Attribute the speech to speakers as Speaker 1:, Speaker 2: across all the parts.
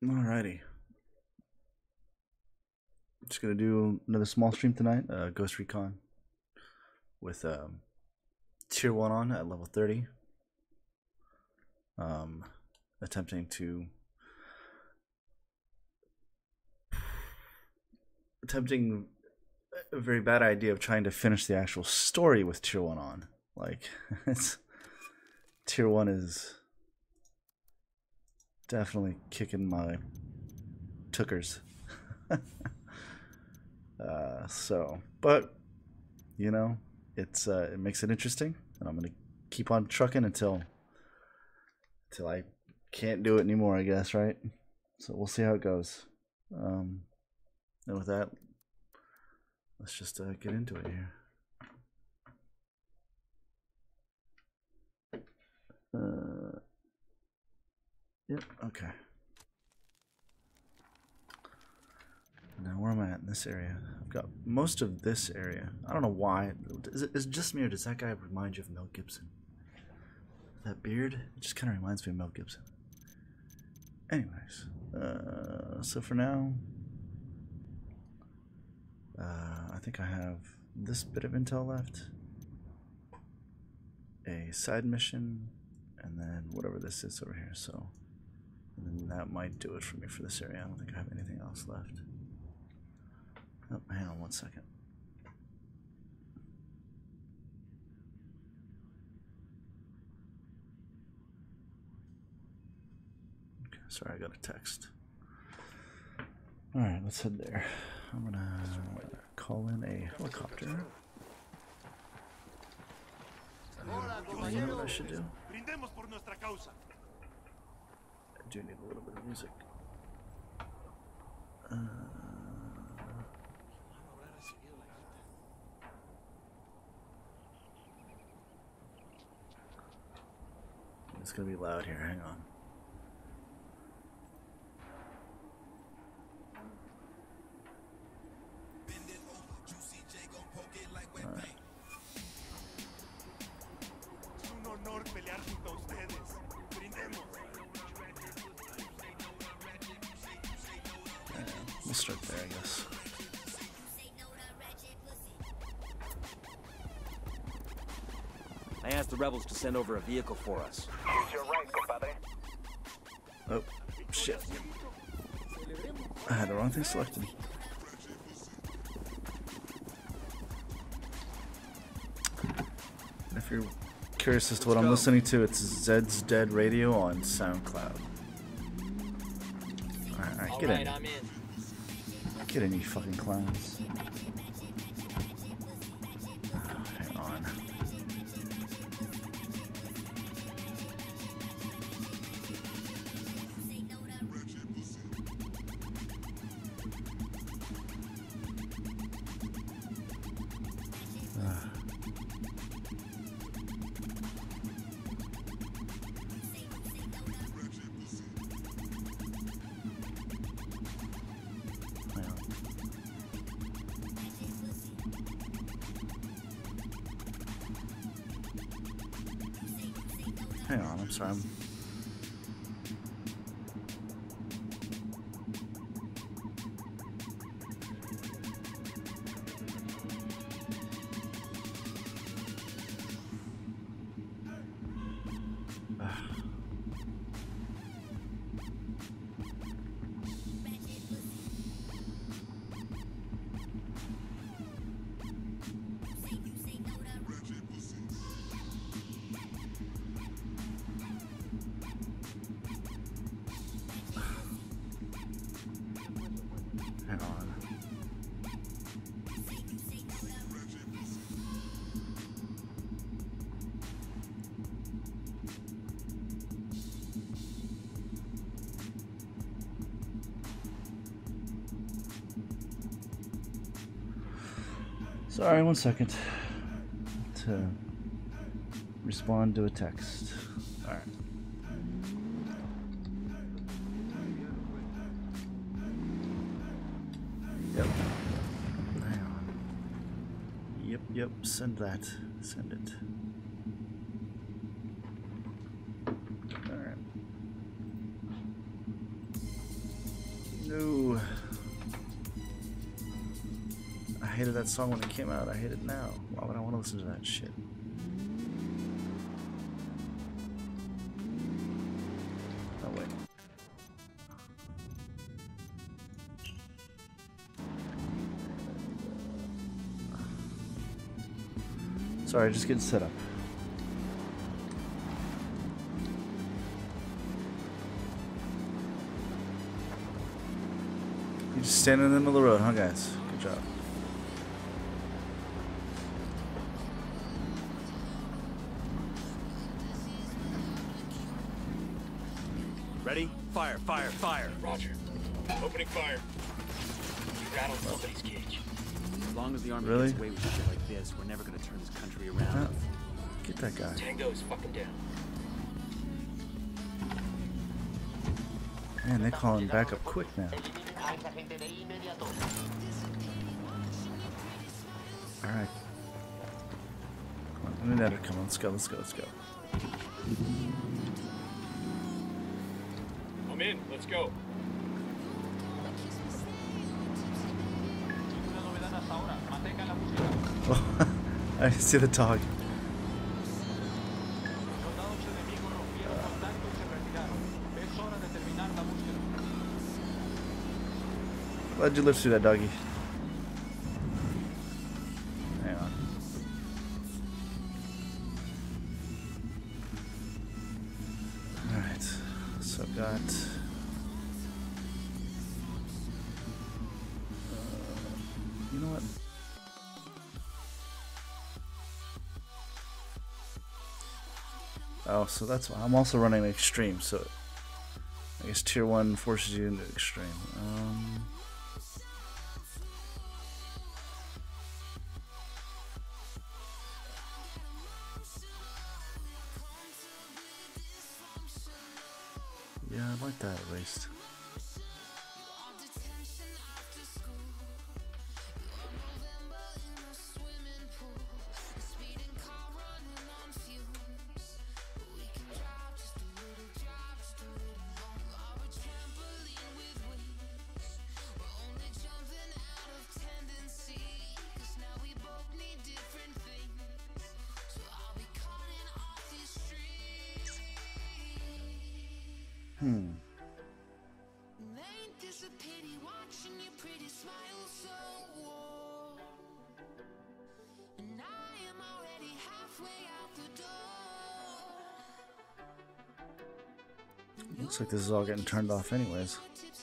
Speaker 1: Alrighty. Just gonna do another small stream tonight. Ghost Recon with tier 1 on at level 30. Attempting a very bad idea of trying to finish the actual story with tier 1 on. Like, it's tier 1 is definitely kicking my tookers. But you know, it makes it interesting, and I'm gonna keep on trucking until I can't do it anymore, I guess, right? So we'll see how it goes. And with that, let's just get into it here. Yep, okay. Now where am I at in this area? I've got most of this area. I don't know why. Is it just me, or does that guy remind you of Mel Gibson? That beard? It just kind of reminds me of Mel Gibson. Anyways, so for now, I think I have this bit of intel left, a side mission, and then whatever this is over here. So, and then that might do it for me for this area. I don't think I have anything else left. Oh, hang on 1 second. Okay, sorry, I got a text. Alright, let's head there. I'm gonna call in a helicopter. You know what I should do? I do need a little bit of music. It's gonna be loud here, hang on. We'll start there, I guess.
Speaker 2: I asked the rebels to send over a vehicle for us.
Speaker 3: Use your right, compadre.
Speaker 1: Oh, shit. I had the wrong thing selected. And if you're curious as to what I'm listening to, it's Zed's Dead Radio on SoundCloud. Alright, get in.
Speaker 4: I'm in.
Speaker 1: Get in, you fucking clowns. Hang on. Hang on, I'm sorry. Hang on. Sorry, 1 second. To respond to a text. Alright. Yep. Hang on. Yep, send that. Send it. Alright. No. I hated that song when it came out. I hate it now. Why would I want to listen to that shit? Oh, wait. Sorry, just getting set up. You just standing in the middle of the road, huh, guys? Good job.
Speaker 2: Ready? Fire, fire, fire.
Speaker 3: Roger. Opening fire. You rattled somebody's cage.
Speaker 2: As long as the army
Speaker 1: Really?
Speaker 2: gets away with shit like this, we're never gonna turn this country around.
Speaker 1: Get that guy.
Speaker 3: Tango is fucking down.
Speaker 1: Man, they calling back up quick now. Alright. Come on, Internet, come on, let's go, let's go, let's go.
Speaker 3: I'm in. Let's go.
Speaker 1: Oh, I see the dog. Glad you lived through that, doggy. Hang on. Alright, so I've got... you know what? Oh, so that's why I'm also running extreme, so I guess tier 1 forces you into extreme. Yeah, I like that at least. Looks like this is all getting turned off anyways.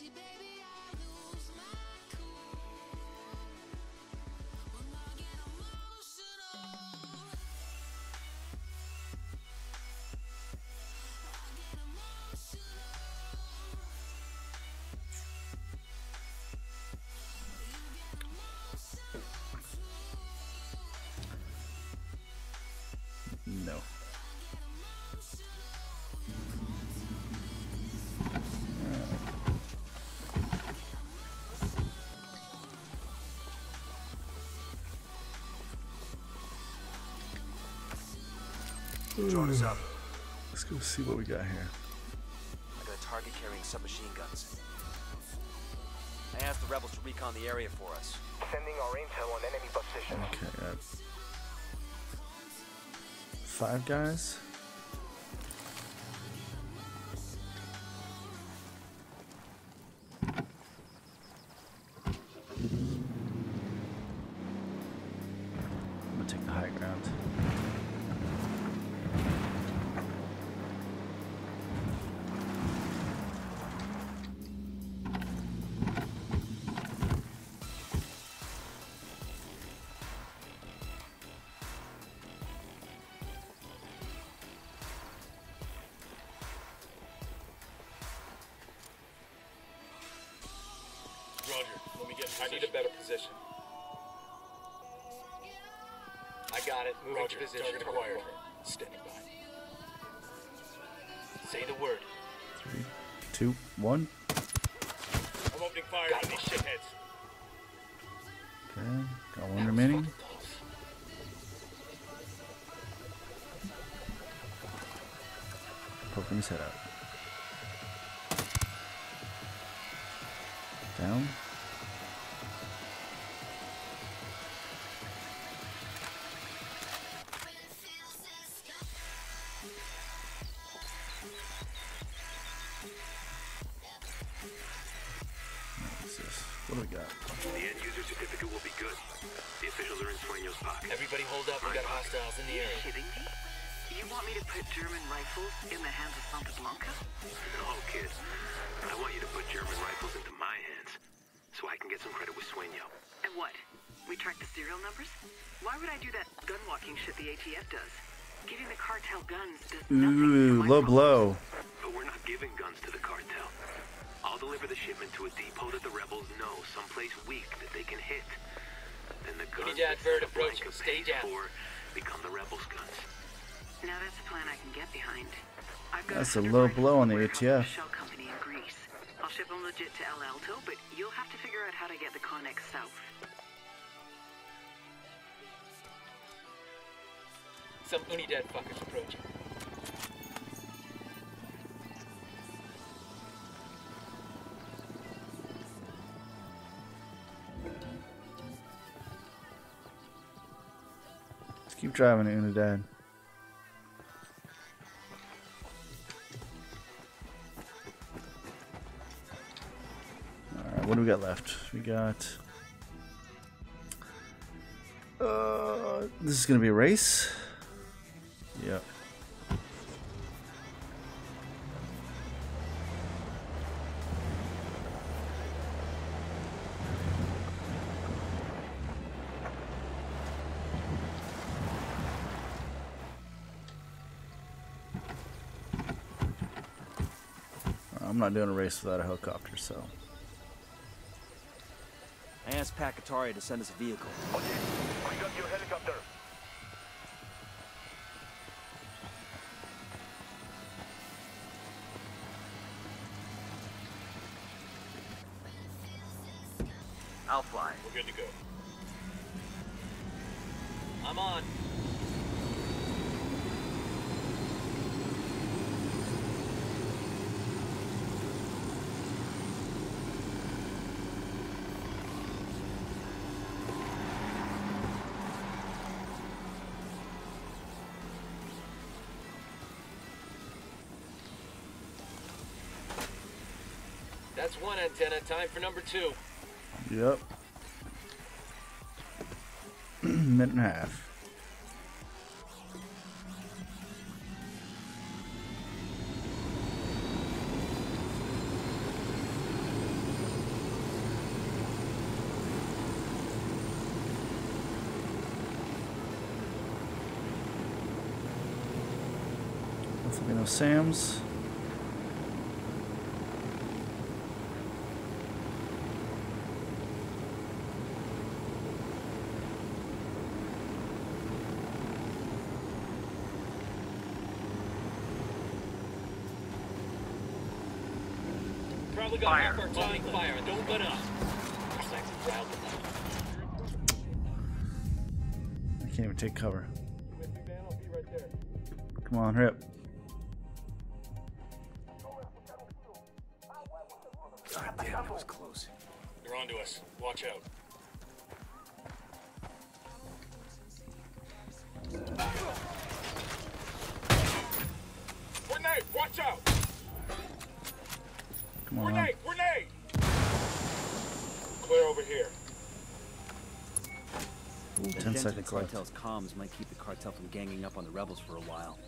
Speaker 1: No.
Speaker 2: Join us up.
Speaker 1: Let's go see what we got here.
Speaker 2: I got a target carrying submachine guns. I asked the rebels to recon the area for us.
Speaker 4: Sending our intel on enemy position.
Speaker 1: Okay, got 5 guys. I'm gonna take the high ground.
Speaker 3: Roger. Let me get. I need a better position. I got it. Moving to position. Target acquired. Standing by. Say the word.
Speaker 1: 3, 2, 1.
Speaker 3: I'm opening fire on these shitheads.
Speaker 1: Okay, got 1 remaining. Poking his head out. down. What's this? What do we got?
Speaker 3: The end user certificate will be good. The officials are in Sueño's pocket.
Speaker 5: Everybody hold up, we got hostiles in the area.
Speaker 6: Kidding me? You want me to put German rifles in the hands of Santa Blanca?
Speaker 3: No, kid. I want you to put German rifles into my hands, so I can get some credit with Sueño.
Speaker 6: And what? We track the serial numbers? Why would I do that gun walking shit the ATF does? Giving the cartel guns does nothing.
Speaker 1: Ooh, low blow.
Speaker 3: But we're not giving guns to the cartel. I'll deliver the shipment to a depot that the rebels know, someplace weak that they can hit. Then the guns that
Speaker 5: bird
Speaker 3: Santa
Speaker 5: approaching.
Speaker 3: Blanca
Speaker 5: Stay
Speaker 3: pays
Speaker 5: down.
Speaker 3: for become the rebels' guns.
Speaker 6: Now that's a plan I can get behind. I've got
Speaker 1: That's a
Speaker 6: 100
Speaker 1: low
Speaker 6: rifles
Speaker 1: blow on the
Speaker 6: warehouse at a
Speaker 1: ATF.
Speaker 6: Shell company in Greece. I'll ship them legit to El Alto, but you'll have to figure out how to get the Connex south.
Speaker 5: Some Unidad fuckers approaching.
Speaker 1: Let's keep driving to Unidad. Alright, what do we got left? We got... this is gonna be a race? Yep. I'm not doing a race without a helicopter, so.
Speaker 2: I asked Pakatari to send us a vehicle.
Speaker 4: Okay, we got your helicopter.
Speaker 2: I'll fly.
Speaker 3: We're good to go.
Speaker 5: I'm on. That's one antenna. Time for number two.
Speaker 1: Yep. Minute and a half. Hopefully no Sam's.
Speaker 5: Probably got half our time fire. Don't let up.
Speaker 1: I can't even take cover. Come on, hurry up.
Speaker 2: God damn, that was close.
Speaker 3: They're onto us. Watch out. Grenade! Watch out!
Speaker 1: Come on.
Speaker 3: Grenade! Grenade! Clear over here.
Speaker 1: Ooh,
Speaker 2: The
Speaker 1: 10
Speaker 2: dent in the
Speaker 1: seconds left.
Speaker 2: cartel's comms might keep the cartel from ganging up on the rebels for a while.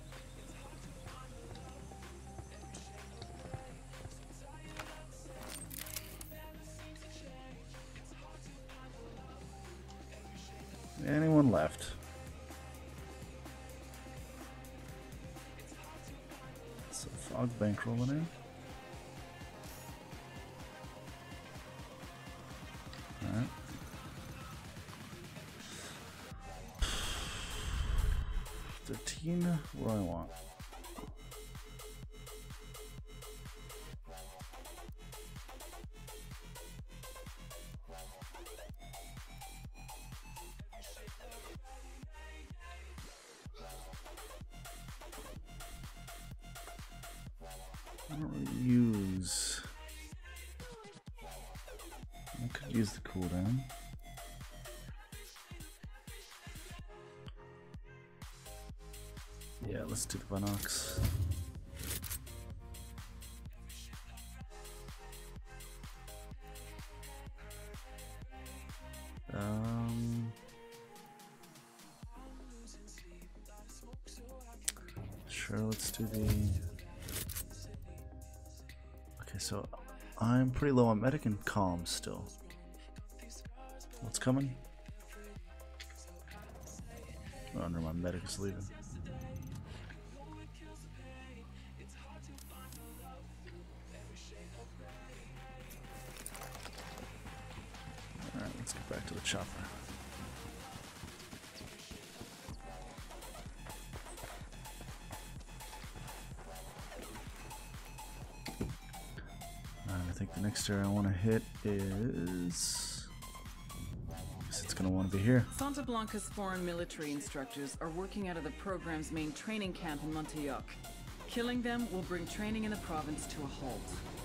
Speaker 1: Anyone left? So fog bank rolling in. Alright. $13. What do I want? I don't really use use the cooldown. Yeah, let's do the Vinox. Sure, let's do the... Okay, so I'm pretty low on medic and calm still. What's coming? Oh no, my medic is leaving. Alright, let's get back to the chopper. I think the next area I want to hit is... I guess it's going to want to be here.
Speaker 7: Santa Blanca's foreign military instructors are working out of the program's main training camp in Montauk. Killing them will bring training in the province to a halt.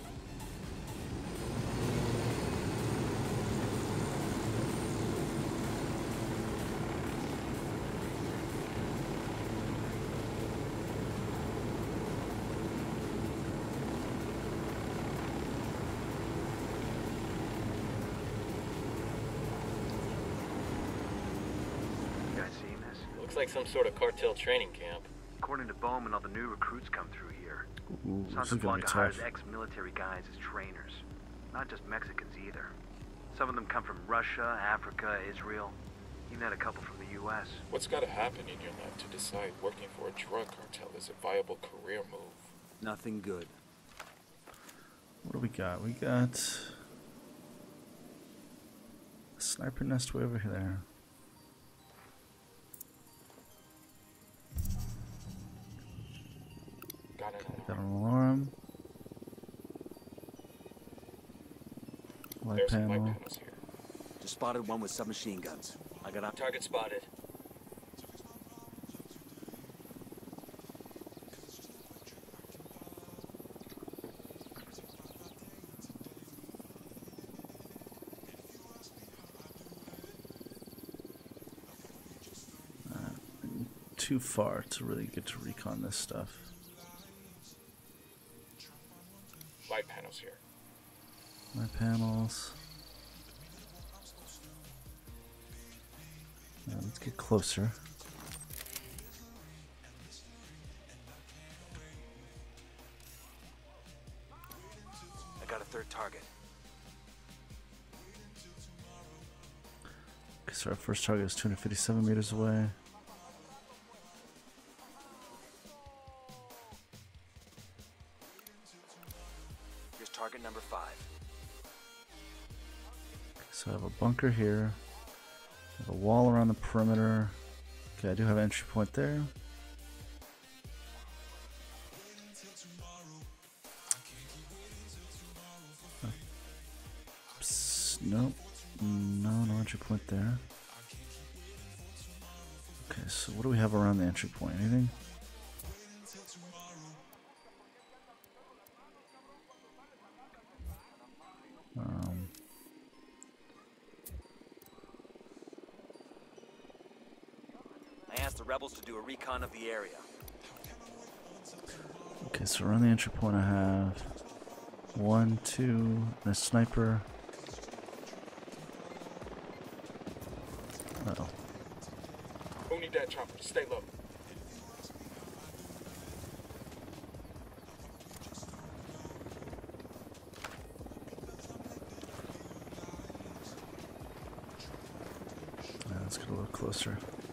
Speaker 5: Looks like some sort of cartel training camp.
Speaker 8: According to Bowman, all the new recruits come through here.
Speaker 1: Ooh, this
Speaker 8: Santa
Speaker 1: is gonna be
Speaker 8: Blanca hires
Speaker 1: tough.
Speaker 8: ex-military guys as trainers. Not just Mexicans either. Some of them come from Russia, Africa, Israel. Even had a couple from the U.S.
Speaker 9: What's got to happen in your life to decide working for a drug cartel is a viable career move?
Speaker 2: Nothing good.
Speaker 1: What do we got? We got a sniper nest way over there. Got an alarm. Light
Speaker 9: There's some
Speaker 1: panel.
Speaker 9: light panels here.
Speaker 2: Just spotted one with submachine guns. I got
Speaker 5: Target spotted.
Speaker 1: Too far to really get to recon this stuff.
Speaker 9: Light panels here.
Speaker 1: Light panels. Now let's get closer.
Speaker 2: I got a third target.
Speaker 1: Okay, so our first target is 257 meters away.
Speaker 2: Here's target number 5.
Speaker 1: So I have a bunker here. I have a wall around the perimeter. Okay, I do have an entry point there. Oops, nope. No entry point there. Okay, so what do we have around the entry point? Anything?
Speaker 2: I asked the rebels to do a recon of the area.
Speaker 1: Okay, so around the entry point I have 1, 2, and a sniper. Uh-oh.
Speaker 9: Who need that chopper? Stay low.
Speaker 1: Let's get a little closer.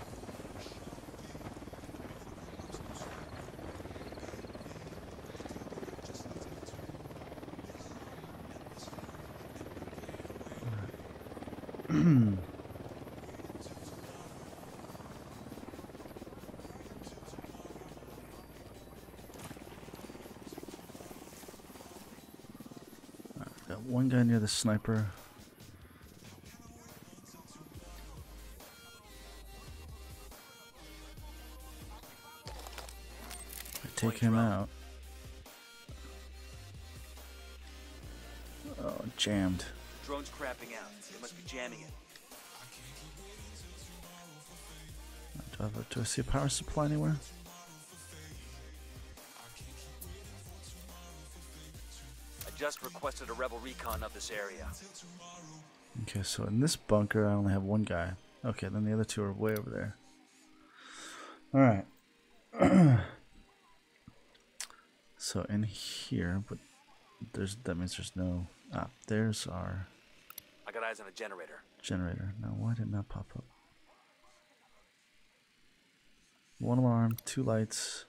Speaker 1: Got one guy near the sniper. Take him out. Oh, jammed.
Speaker 2: Drone's crapping out. They must be jamming it.
Speaker 1: Do I see a power supply anywhere?
Speaker 2: I just requested a rebel recon of this area.
Speaker 1: Okay, so in this bunker I only have one guy. Okay, then the other two are way over there. Alright. So in here, but that means there's no... Ah, there's our...
Speaker 2: I got eyes on a generator.
Speaker 1: Generator. Now why did it not pop up? One alarm, 2 lights.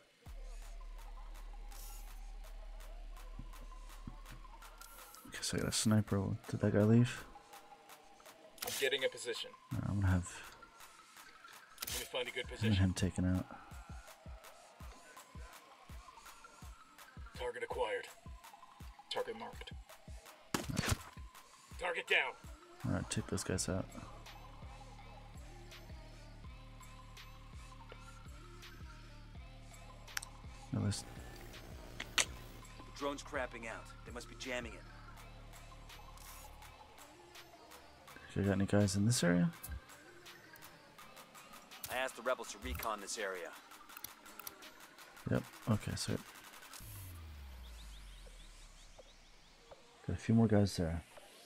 Speaker 1: Okay, so I got a sniper. Did that guy leave?
Speaker 9: I'm getting a position.
Speaker 1: I'm gonna have
Speaker 9: Let me find a good position.
Speaker 1: him taken out.
Speaker 9: Target acquired. Target marked. Target down.
Speaker 1: Alright, take those guys out. Now let's...
Speaker 2: Drone's crapping out. They must be jamming it.
Speaker 1: You got any guys in this area?
Speaker 2: I asked the rebels to recon this area.
Speaker 1: Yep, okay, so... Got a few more guys there.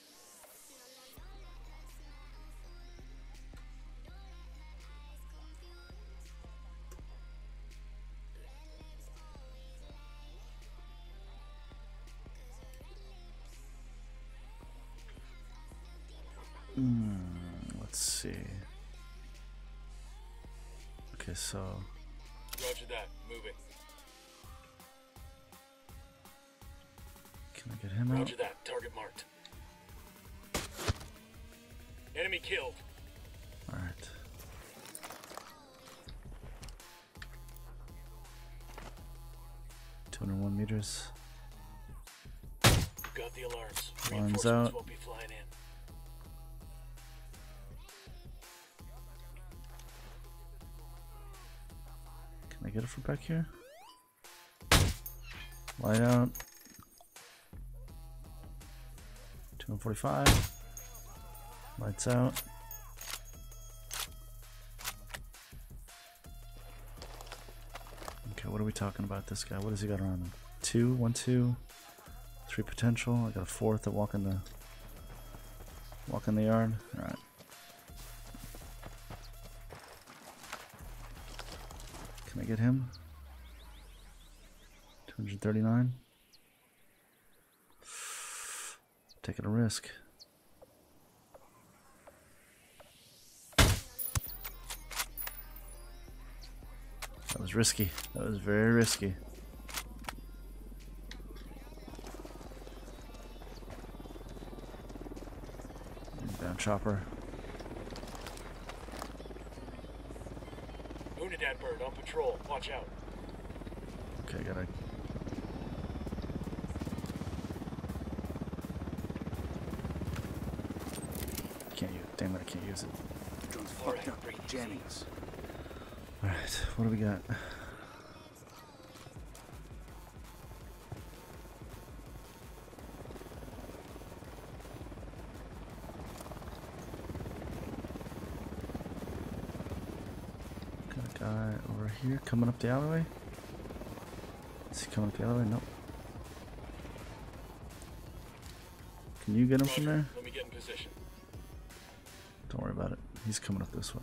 Speaker 1: Let's see. Okay, so...
Speaker 9: Roger that. Moving.
Speaker 1: Can I get him out?
Speaker 9: Roger that. Target marked. Enemy killed.
Speaker 1: Alright. $201 meters.
Speaker 9: Got the alarms.
Speaker 1: Alarms
Speaker 9: Reinforcements
Speaker 1: out.
Speaker 9: won't be flying in.
Speaker 1: Can I get it from back here? Light out. 245. Lights out. Okay, what are we talking about this guy? What has he got around him? 2, 1, 2, 3 potential. I got a 4th that walk in the yard. Alright. Can I get him? 239. Taking a risk. That was risky. That was very risky. Down chopper.
Speaker 9: Unidad bird on patrol. Watch out.
Speaker 1: Okay, gotta... Can't use... Damn it, I can't use it.
Speaker 2: Drone's fucked up. They're jamming us.
Speaker 1: Alright, what do we got? Got a guy over here coming up the alleyway. Is he coming up the alleyway? Nope. Can you get him from there?
Speaker 9: Let me get in position.
Speaker 1: Don't worry about it. He's coming up this way.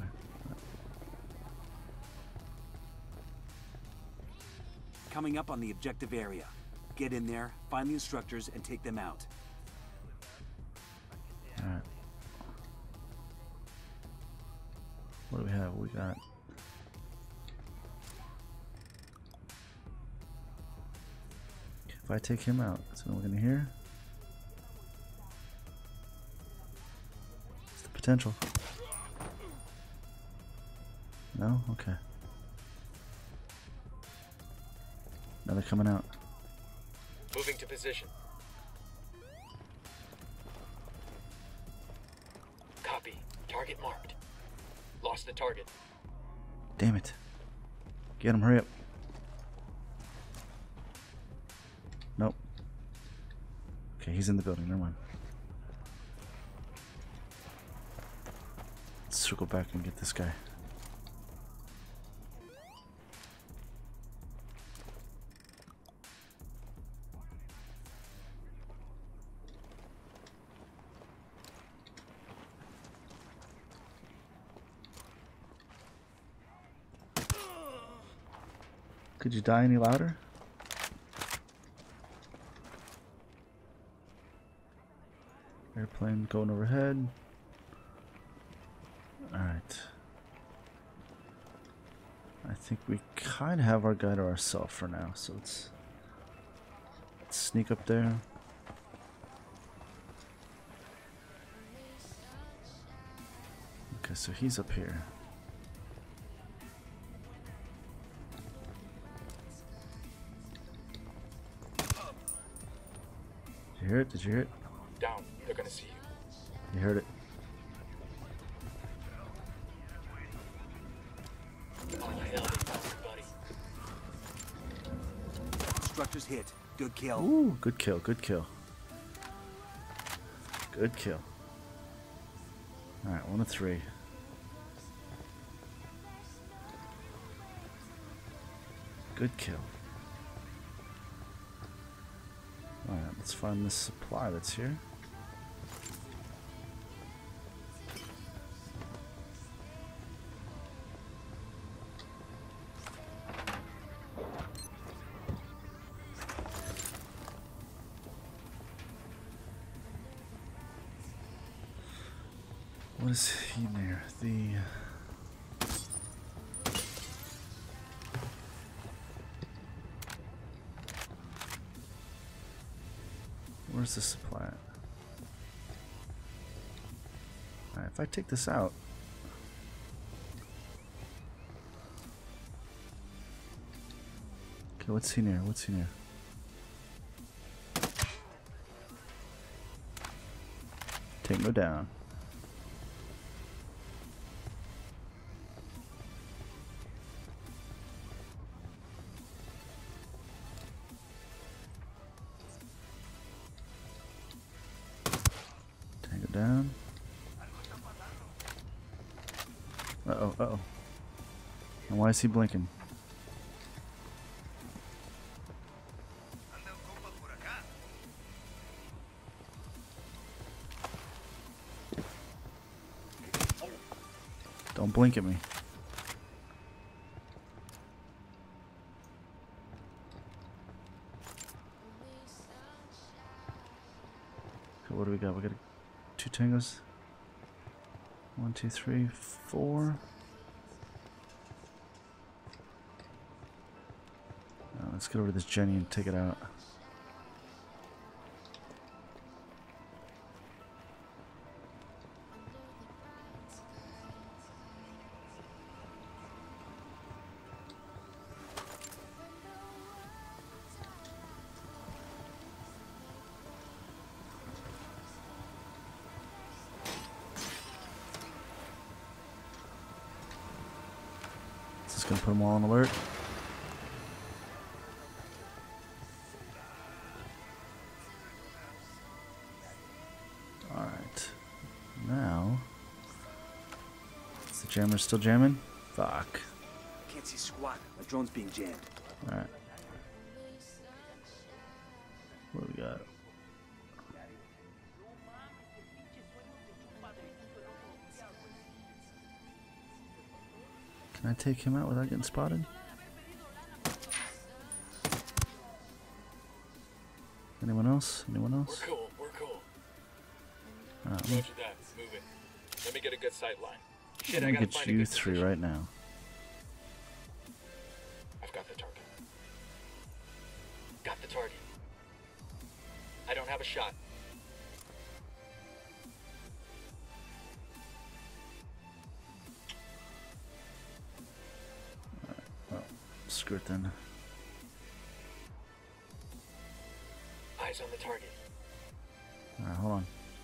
Speaker 2: Coming up on the objective area. Get in there, find the instructors, and take them out.
Speaker 1: Alright. What do we have? We got... If I take him out, that's what we're gonna hear. It's the potential. No? Okay. Now they're coming out.
Speaker 9: Moving to position. Copy. Target marked. Lost the target.
Speaker 1: Damn it. Get him, hurry up. Nope. Okay, he's in the building, never mind. circle back and get this guy. Could you die any louder? Airplane going overhead. Alright. I think we kind of have our guy to ourselves for now, so let's sneak up there. Okay, so he's up here. Did you hear it? Did you hear it?
Speaker 9: Down. They're gonna see you.
Speaker 1: You heard it.
Speaker 5: Oh, hell, they got you, buddy.
Speaker 2: Structures hit. Good kill.
Speaker 1: Ooh, good kill, good kill. Good kill. Alright, 1 of 3. Good kill. Alright, let's find this supply that's here. What is he near? Where's the supply at? Alright, if I take this out. Okay, what's he near? What's he near? Tango down. Down. Uh-oh, uh-oh. And why is he blinking? Don't blink at me. Okay, what do we got? We got 2 tangos. 1, 2, 3, 4. Let's get over to this Jenny and take it out. Just gonna put them all on alert. Alright. Now. Is the jammer still jamming? Fuck.
Speaker 2: Can't see squat. My drone's being jammed.
Speaker 1: Alright. What do we got? Can I take him out without getting spotted? Anyone else? Anyone else?
Speaker 9: We're cool. We're cool.
Speaker 1: Alright,
Speaker 9: Roger that. Move it. Let me get a good sight line. Shit,
Speaker 1: let
Speaker 9: I
Speaker 1: me
Speaker 9: gotta
Speaker 1: get
Speaker 9: find a
Speaker 1: you
Speaker 9: good
Speaker 1: 3
Speaker 9: position.
Speaker 1: right now.
Speaker 9: I've got the target. Got the target. I don't have a shot.
Speaker 1: Oh, screw it then.
Speaker 9: Eyes on the target.
Speaker 1: Alright, hold on.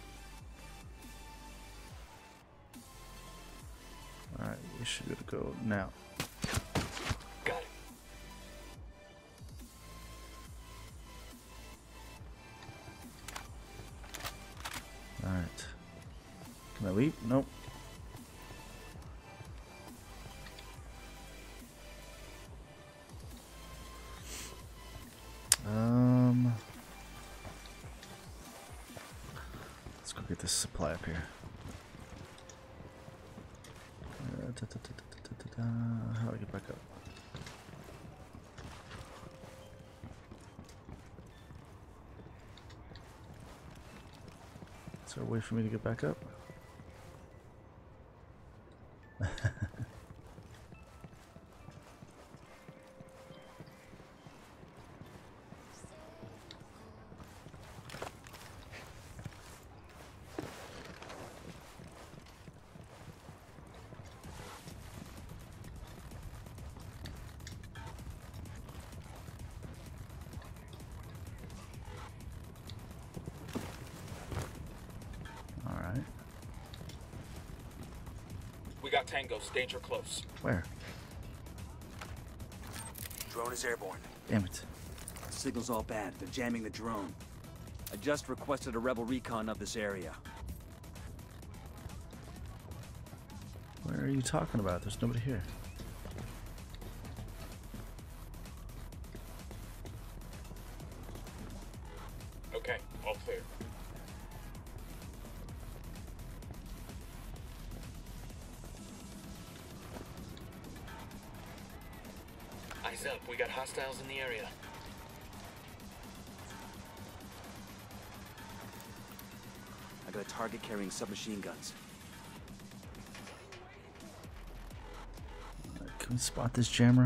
Speaker 1: Alright, we should be able to go now.
Speaker 9: Got it.
Speaker 1: Alright. Can I leap? Nope. Let's go get this supply up here. How do I get back up? Is there a way for me to get back up?
Speaker 5: We got tangos. Danger close.
Speaker 1: Where?
Speaker 2: Drone is airborne.
Speaker 1: Damn it.
Speaker 2: Signal's all bad. They're jamming the drone. I just requested a rebel recon of this area.
Speaker 1: Where are you talking about? There's nobody here.
Speaker 9: Okay, all clear. Eyes up, we got hostiles in the area.
Speaker 2: I got a target carrying submachine guns.
Speaker 1: Can we spot this jammer?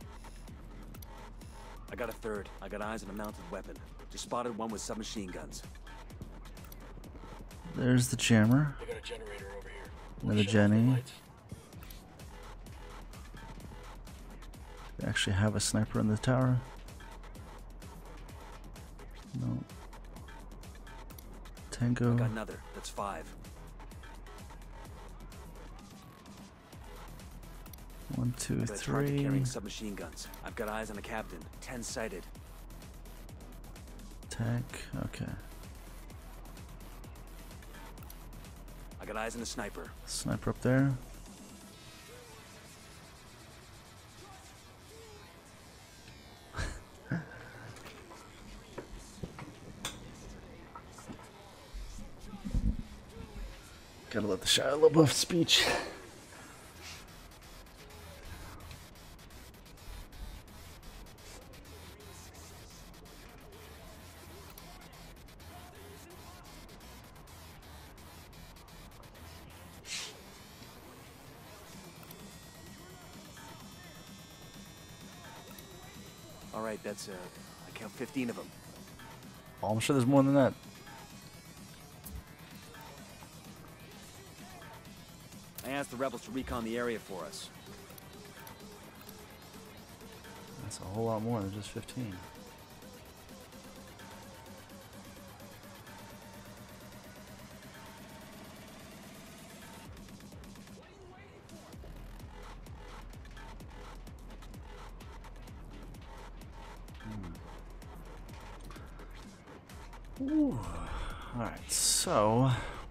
Speaker 2: I got a third. I got eyes on a mounted weapon. Just spotted one with submachine guns.
Speaker 1: There's the jammer.
Speaker 9: We got a generator over here.
Speaker 1: Another
Speaker 9: Shut off the
Speaker 1: Jenny.
Speaker 9: lights.
Speaker 1: We actually have a sniper in the tower. No. Tango.
Speaker 2: Got another. That's 5.
Speaker 1: 1, 2,
Speaker 2: I got a target
Speaker 1: 3.
Speaker 2: carrying submachine guns. I've got eyes on a captain. 10 sighted.
Speaker 1: Tank. Okay.
Speaker 2: I got eyes on a sniper.
Speaker 1: Sniper up there. Gotta let the Shia LaBeouf speech.
Speaker 2: All right, that's I count 15 of them.
Speaker 1: Oh, I'm sure there's more than that.
Speaker 2: I asked the rebels to recon the area for us.
Speaker 1: That's a whole lot more than just 15. Ooh. All right, so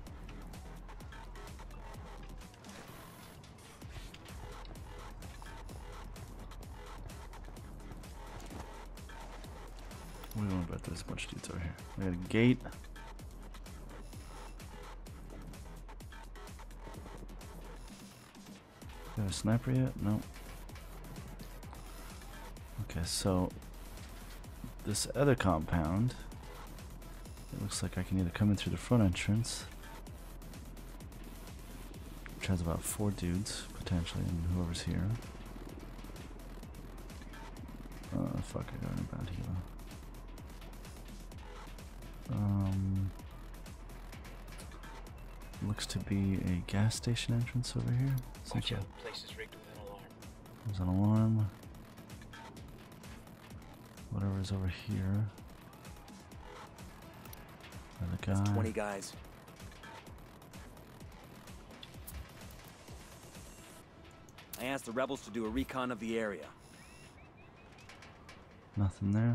Speaker 1: we don't bet there's a bunch of dudes over here. We got a gate. Got a sniper yet? No. Okay, so this other compound. It looks like I can either come in through the front entrance, which has about 4 dudes, potentially, and whoever's here. Fuck, I got an about here. Looks to be a gas station entrance over here.
Speaker 9: Watch out, place is rigged with an alarm.
Speaker 1: There's an alarm. Whatever is over here. Another guy.
Speaker 2: 20 guys. I asked the rebels to do a recon of the area.
Speaker 1: Nothing there.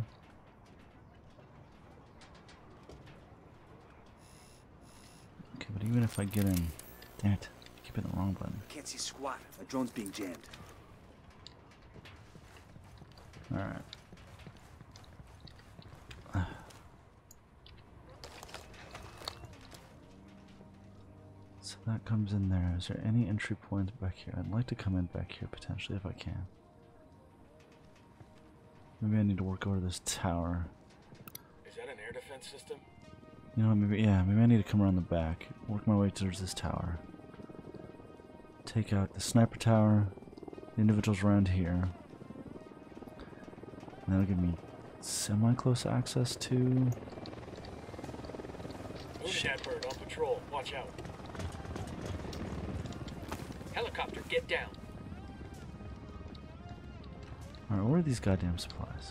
Speaker 1: Okay, but even if I get in, damn it, keep hitting the wrong button.
Speaker 2: Can't see squat. My drone's being jammed.
Speaker 1: All right. So that comes in there. Is there any entry points back here? I'd like to come in back here potentially if I can. Maybe I need to work over this tower.
Speaker 5: Is that an air defense system?
Speaker 1: You know what, maybe I need to come around the back. Work my way towards this tower. Take out the sniper tower, the individuals around here. And that'll give me semi-close access to...
Speaker 5: Moving that bird on patrol. Watch out. Helicopter, get down.
Speaker 1: Alright, where are these goddamn supplies?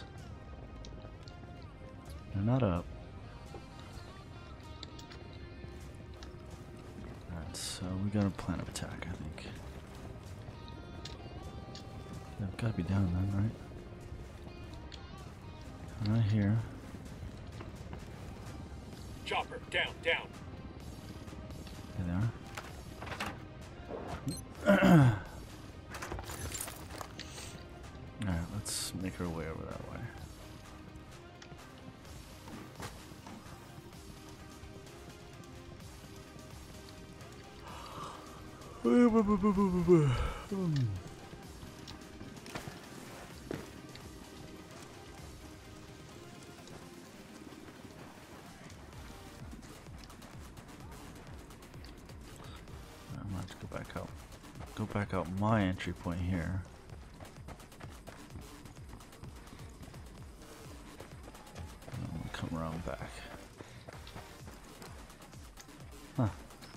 Speaker 1: They're not up. Alright, so we got a plan of attack, I think. They've got to be down then, right? Right here.
Speaker 5: Chopper, down, down.
Speaker 1: There they are. Alright, let's make our way over that way. I'm gonna have to go back out. Go back out my entry point here. And I'm gonna come around back. Huh.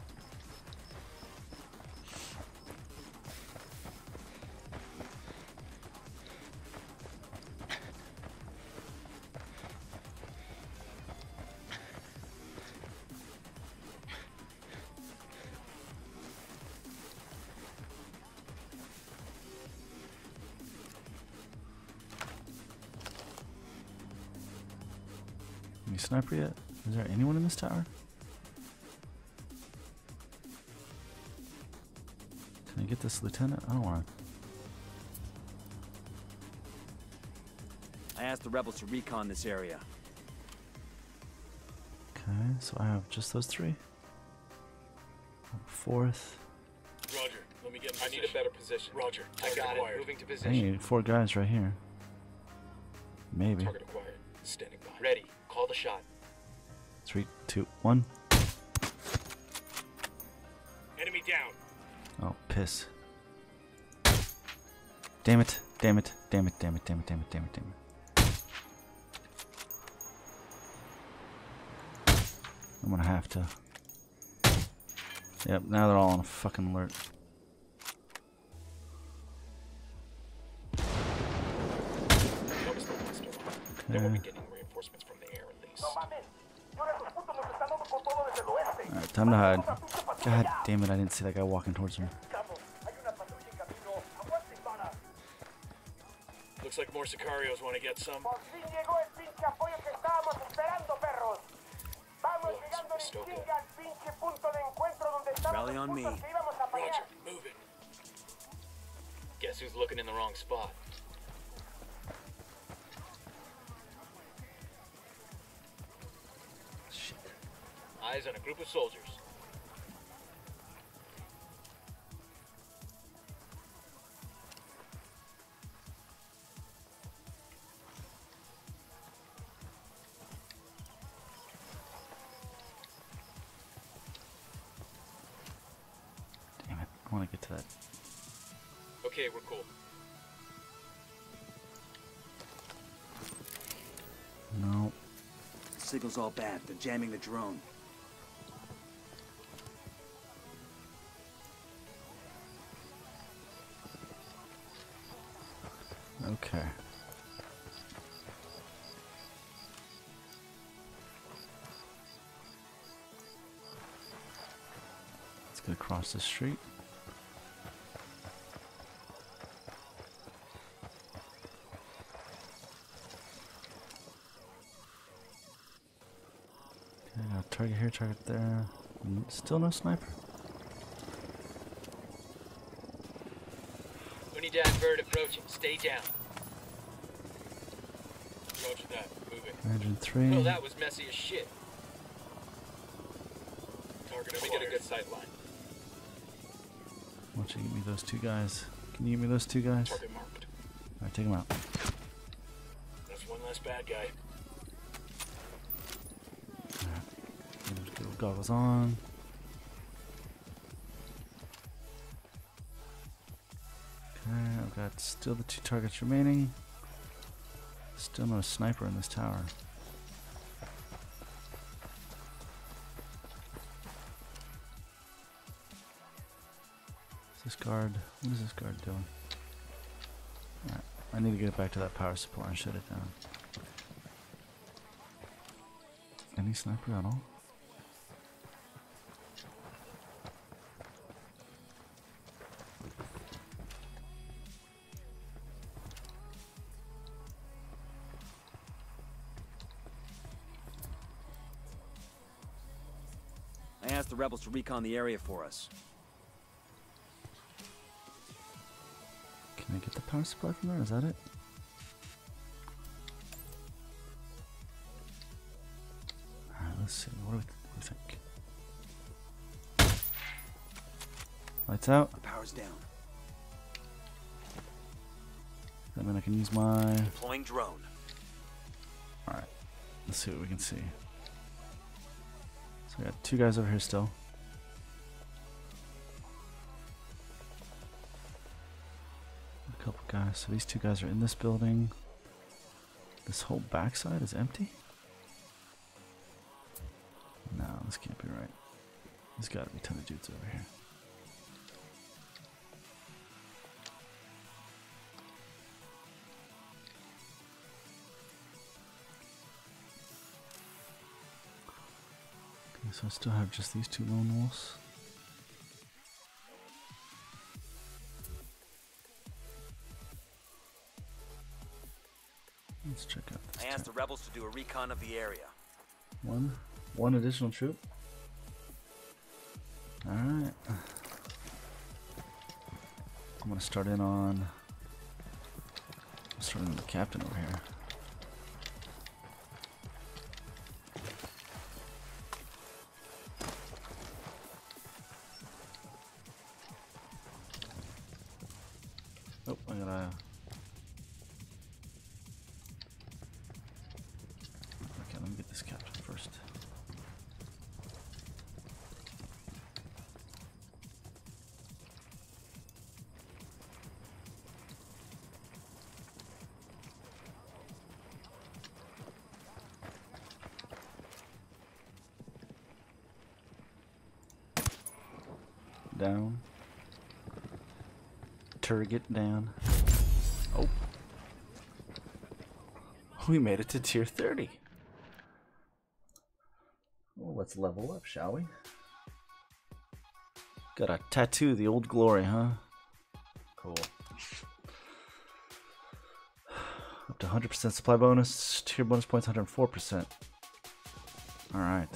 Speaker 1: Any sniper yet? Is there anyone in this tower? Can I get this lieutenant? I don't want to.
Speaker 2: I asked the rebels to recon this area.
Speaker 1: Okay, so I have just those three. Fourth.
Speaker 5: Roger, let me get in position. I need a better position. Roger, I got it. Moving to
Speaker 1: I
Speaker 5: position.
Speaker 1: need 4 guys right here. Maybe.
Speaker 5: Target acquired. Standing by. Ready. Call the shot.
Speaker 1: 3, 2, 1.
Speaker 5: Enemy down.
Speaker 1: Oh, piss. Damn it. Damn it. Damn it. Damn it. Damn it. Damn it. Damn it. Damn it. I'm gonna have to. Yep, now they're all on a fucking alert.
Speaker 5: Then we'll be getting reinforcements from the air at least.
Speaker 1: Alright, time to hide. God damn it, I didn't see that guy walking towards me.
Speaker 5: Looks like more Sicarios want to get some.
Speaker 2: Rally on me.
Speaker 5: Roger, move it. Guess who's looking in the wrong spot?
Speaker 1: Shit.
Speaker 5: Eyes on a group of soldiers.
Speaker 1: Damn it, I want to get to that.
Speaker 5: Okay, we're cool.
Speaker 1: No.
Speaker 2: The signal's all bad. They're jamming the drone.
Speaker 1: Okay. Let's get across the street. Okay, I got a target here, target there. Still no sniper.
Speaker 5: Unidad bird approaching. Stay down. Roger that. Moving.
Speaker 1: Engine 3.
Speaker 5: Well, that was messy as shit. Target acquired. Let me get a good sight line.
Speaker 1: Why don't you give me those two guys? Can you give me those two guys?
Speaker 9: Target marked.
Speaker 1: Alright, take them out.
Speaker 5: That's one less bad guy.
Speaker 1: Alright. Get the goggles on. Okay, I've got still the 2 targets remaining. Still no sniper in this tower. This guard, what is this guard doing? Alright, I need to get it back to that power supply and shut it down. Any sniper at all?
Speaker 2: I asked the rebels to recon the area for us.
Speaker 1: Can I get the power supply from there? Is that it? Alright, let's see. What do we think? Lights out.
Speaker 2: The power's down.
Speaker 1: That means I can use my...
Speaker 2: Deploying drone.
Speaker 1: Alright. Let's see what we can see. So we got 2 guys over here still. A couple guys. So these 2 guys are in this building. This whole backside is empty? No, this can't be right. There's gotta be a ton of dudes over here. Okay, so I still have just these 2 lone wolves. Let's check out this.
Speaker 2: I asked the rebels to do a recon of the area.
Speaker 1: One additional troop. Alright. I'm gonna start in on the captain over here. Oh, I gotta... Okay, let me get this captain first. Down. Target down. Oh. We made it to tier 30. Well, let's level up, shall we? Got a tattoo, the old glory, huh? Cool. Up to 100% supply bonus, tier bonus points 104%. Alright.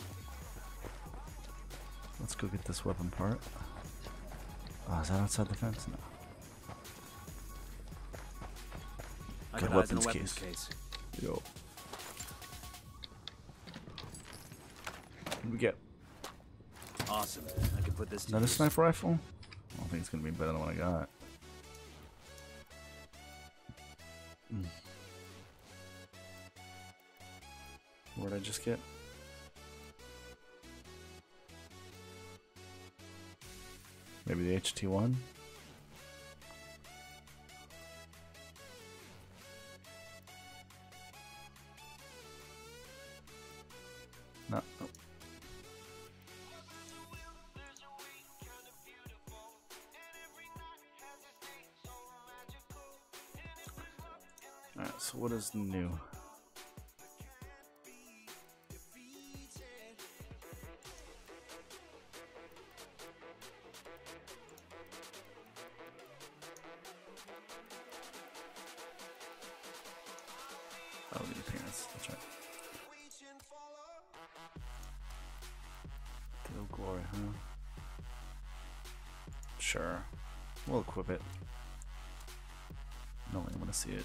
Speaker 1: Let's go get this weapon part. Oh, is that outside the fence? No.
Speaker 2: I
Speaker 1: Got
Speaker 2: got eyes on a
Speaker 1: weapons
Speaker 2: weapons
Speaker 1: case.
Speaker 2: case.
Speaker 1: Yo. What do we get?
Speaker 2: Awesome. I can put this to
Speaker 1: Another
Speaker 2: use.
Speaker 1: sniper rifle? I don't think it's gonna be better than what I got. What did I just get? Maybe the HT1? No. Oh. Alright, so what is new? Oh, the pants. That's right. The old glory, huh? Sure. We'll equip it. No, I want to see it.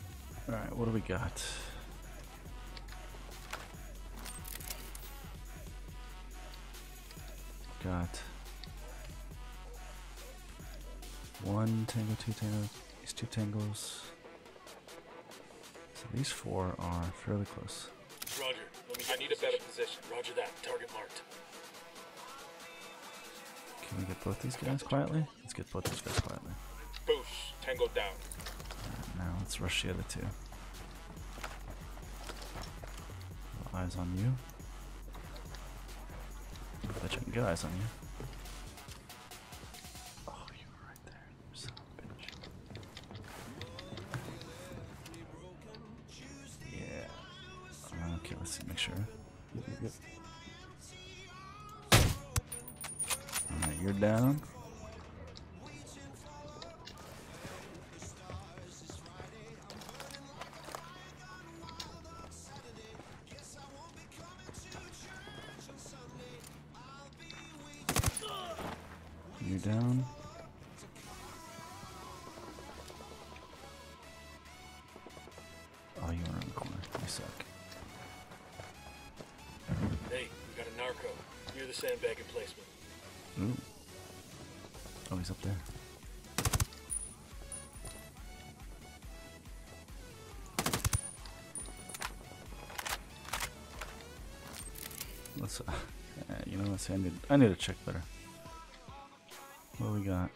Speaker 1: Alright, what do we got? got 1 tango, 2 tango, these 2 tangos. So these 4 are fairly close.
Speaker 5: Roger. I need a better position. Roger that. Target marked.
Speaker 1: Can we get both these guys quietly? Let's get both these guys quietly.
Speaker 5: Boosh. Tango down.
Speaker 1: Now let's rush the other 2. Eyes on you. I bet you can get eyes on you. Oh, you were right there. Son of a bitch. Yeah. Okay, let's see. Make sure. Good. Alright, you're down. You're down. Oh, you were in the corner. You suck.
Speaker 5: Hey, we got a narco near the sandbag emplacement.
Speaker 1: Ooh. Oh, he's up there. Let's. You know, let's see. I need to check better. What do we got?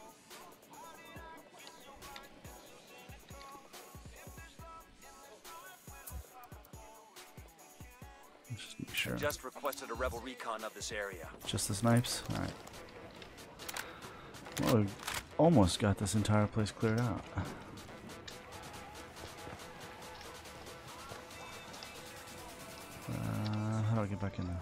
Speaker 1: Just make sure.
Speaker 2: Just requested a rebel recon of this area.
Speaker 1: Just the snipes? Alright. Well, we almost got this entire place cleared out. How do I get back in there?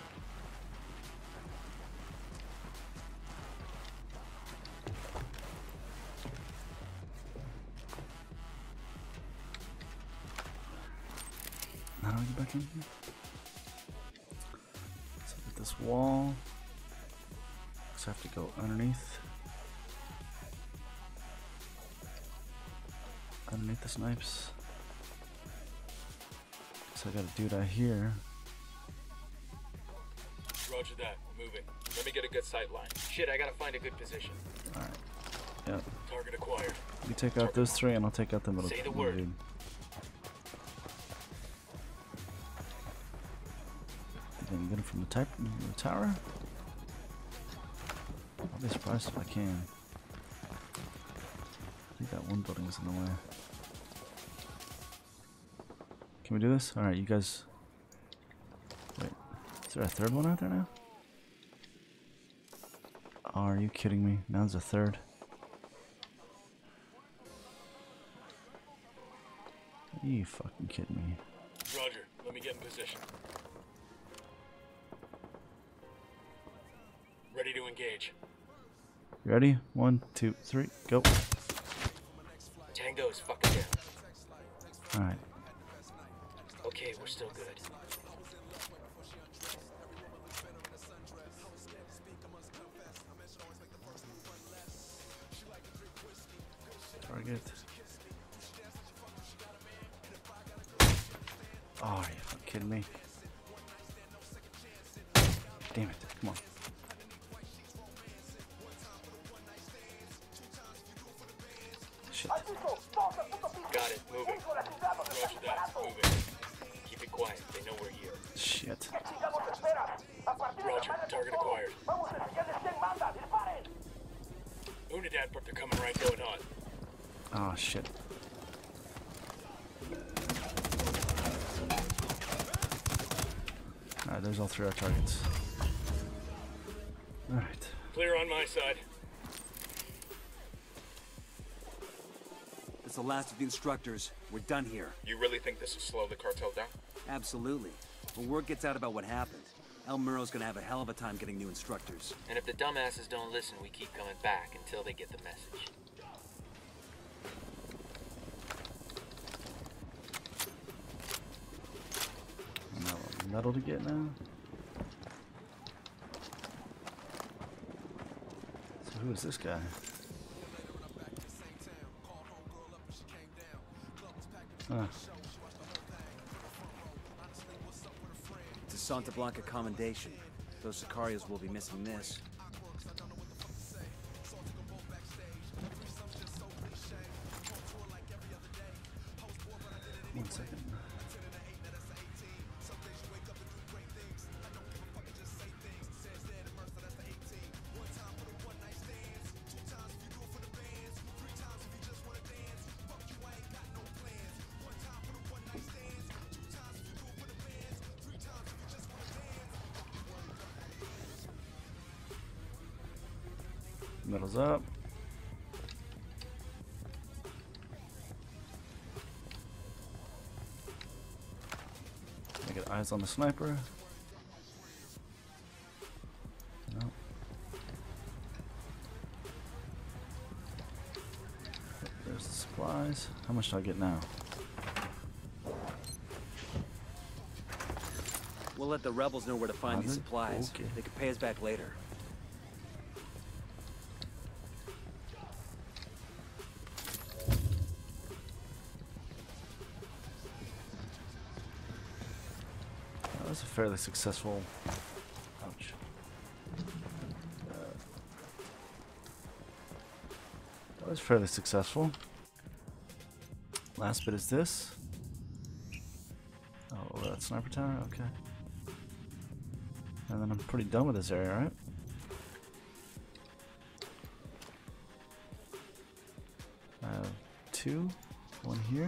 Speaker 1: How do I get back in here? Let's look at this wall. Looks I have to go underneath. Underneath the snipes. So I got a dude out here.
Speaker 5: Roger that. Moving. Let me get a good sight line. Shit, I gotta find a good position.
Speaker 1: Alright. Yep.
Speaker 5: Target acquired.
Speaker 1: You take out those 3 and I'll take out the middle.
Speaker 5: Say the word.
Speaker 1: Dude. Think I can get him from the tower? I'll be surprised if I can. I think that one building is in the way. Can we do this? Alright, you guys. Wait. Is there a 3rd one out there now? Oh, are you kidding me? Now there's a 3rd. Are you fucking kidding me?
Speaker 5: Roger. Let me get in position. Ready to engage.
Speaker 1: You ready? 1, 2, 3, go.
Speaker 5: Tango is fucking down.
Speaker 1: Alright.
Speaker 5: Okay, we're still good.
Speaker 1: Target. Oh, are you fucking kidding me? Damn it. Come on. Shit.
Speaker 5: Got it. Moving. Roger that. Moving. Keep it quiet. They know we're here.
Speaker 1: Shit.
Speaker 5: Roger. Target acquired. Unidad, but they're coming right going on.
Speaker 1: Oh, shit. Alright, there's all 3 of our targets. Alright.
Speaker 5: Clear on my side.
Speaker 2: It's the last of the instructors. We're done here.
Speaker 9: You really think this will slow the cartel down?
Speaker 2: Absolutely. When word gets out about what happened, El Muro's gonna have a hell of a time getting new instructors.
Speaker 5: And if the dumbasses don't listen, we keep coming back until they get the message.
Speaker 1: Another metal to get now. So who is this guy? Huh.
Speaker 2: It's a Santa Blanca commendation. Those Sicarios will be missing this.
Speaker 1: 1 second. Metal's up. I get eyes on the sniper. No. There's the supplies. How much do I get now?
Speaker 2: We'll let the rebels know where to find these supplies.
Speaker 1: Okay.
Speaker 2: They could pay us back later.
Speaker 1: That was a fairly successful. Ouch. That was fairly successful. Last bit is this. Oh, that sniper tower? Okay. And then I'm pretty done with this area, right? I have 2. 1 here.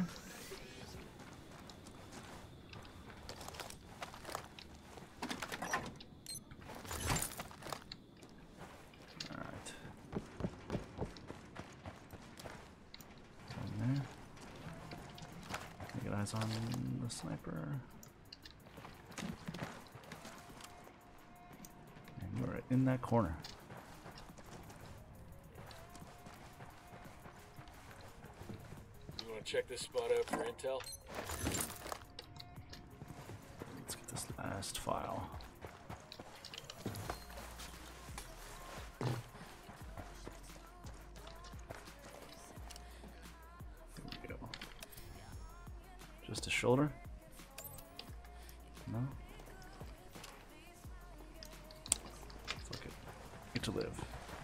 Speaker 1: Alright. One there. Get eyes on the sniper. And you're in that corner.
Speaker 5: You want to check this spot out for intel?
Speaker 1: Let's get this last file. There we go. Just a shoulder? No? Fuck it. Get to live.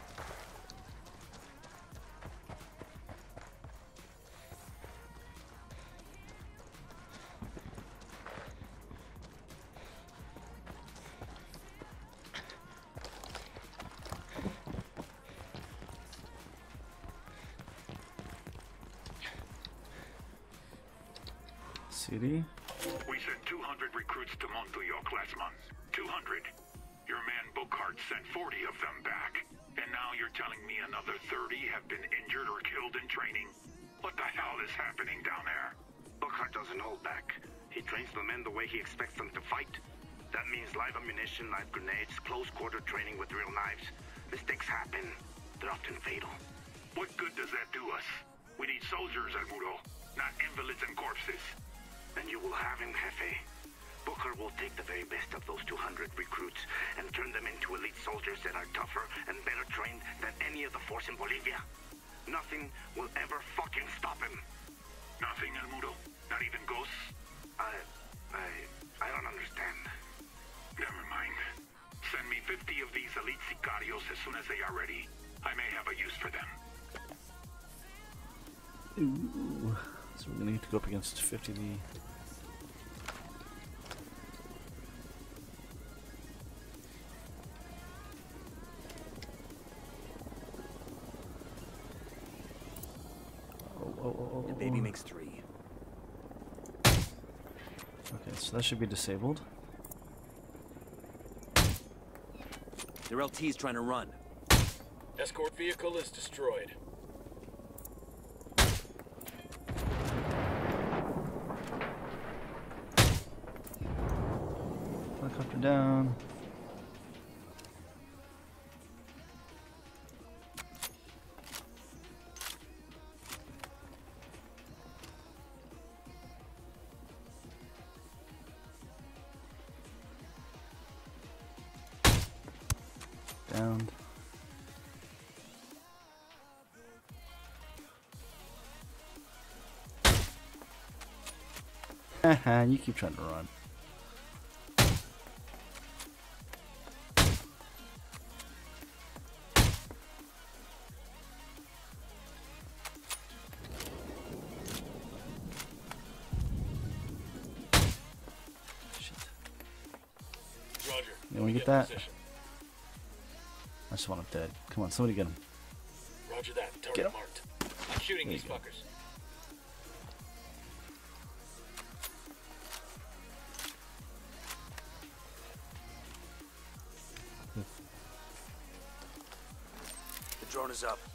Speaker 1: CD.
Speaker 3: We sent 200 recruits to Montauk last month. 200. Your man Bookhart sent 40 of them back. And now you're telling me another 30 have been injured or killed in training? What the hell is happening down there?
Speaker 10: Bookhart doesn't hold back. He trains the men the way he expects them to fight. That means live ammunition, live grenades, close quarter training with real knives. Mistakes happen. They're often fatal.
Speaker 3: What good does that do us? We need soldiers, Almuro, not invalids and corpses.
Speaker 10: Then you will have him, Jefe. Booker will take the very best of those 200 recruits and turn them into elite soldiers that are tougher and better trained than any of the force in Bolivia. Nothing will ever fucking stop him.
Speaker 3: Nothing, Almuro? Not even ghosts?
Speaker 10: I don't understand.
Speaker 3: Never mind. Send me 50 of these elite sicarios as soon as they are ready. I may have a use for them.
Speaker 1: Ooh. So we're gonna need to go up against 50 of the.
Speaker 2: The baby makes 3.
Speaker 1: Okay, so that should be disabled.
Speaker 2: Their LT's trying to run.
Speaker 5: Escort vehicle is destroyed.
Speaker 1: Helicopter down. Down. Haha, you keep trying to run. Can we get that? I just want him dead. Come on, somebody get him.
Speaker 5: Roger that.
Speaker 1: Get
Speaker 5: Target
Speaker 1: him.
Speaker 5: marked. I'm shooting these fuckers.
Speaker 2: The drone is up.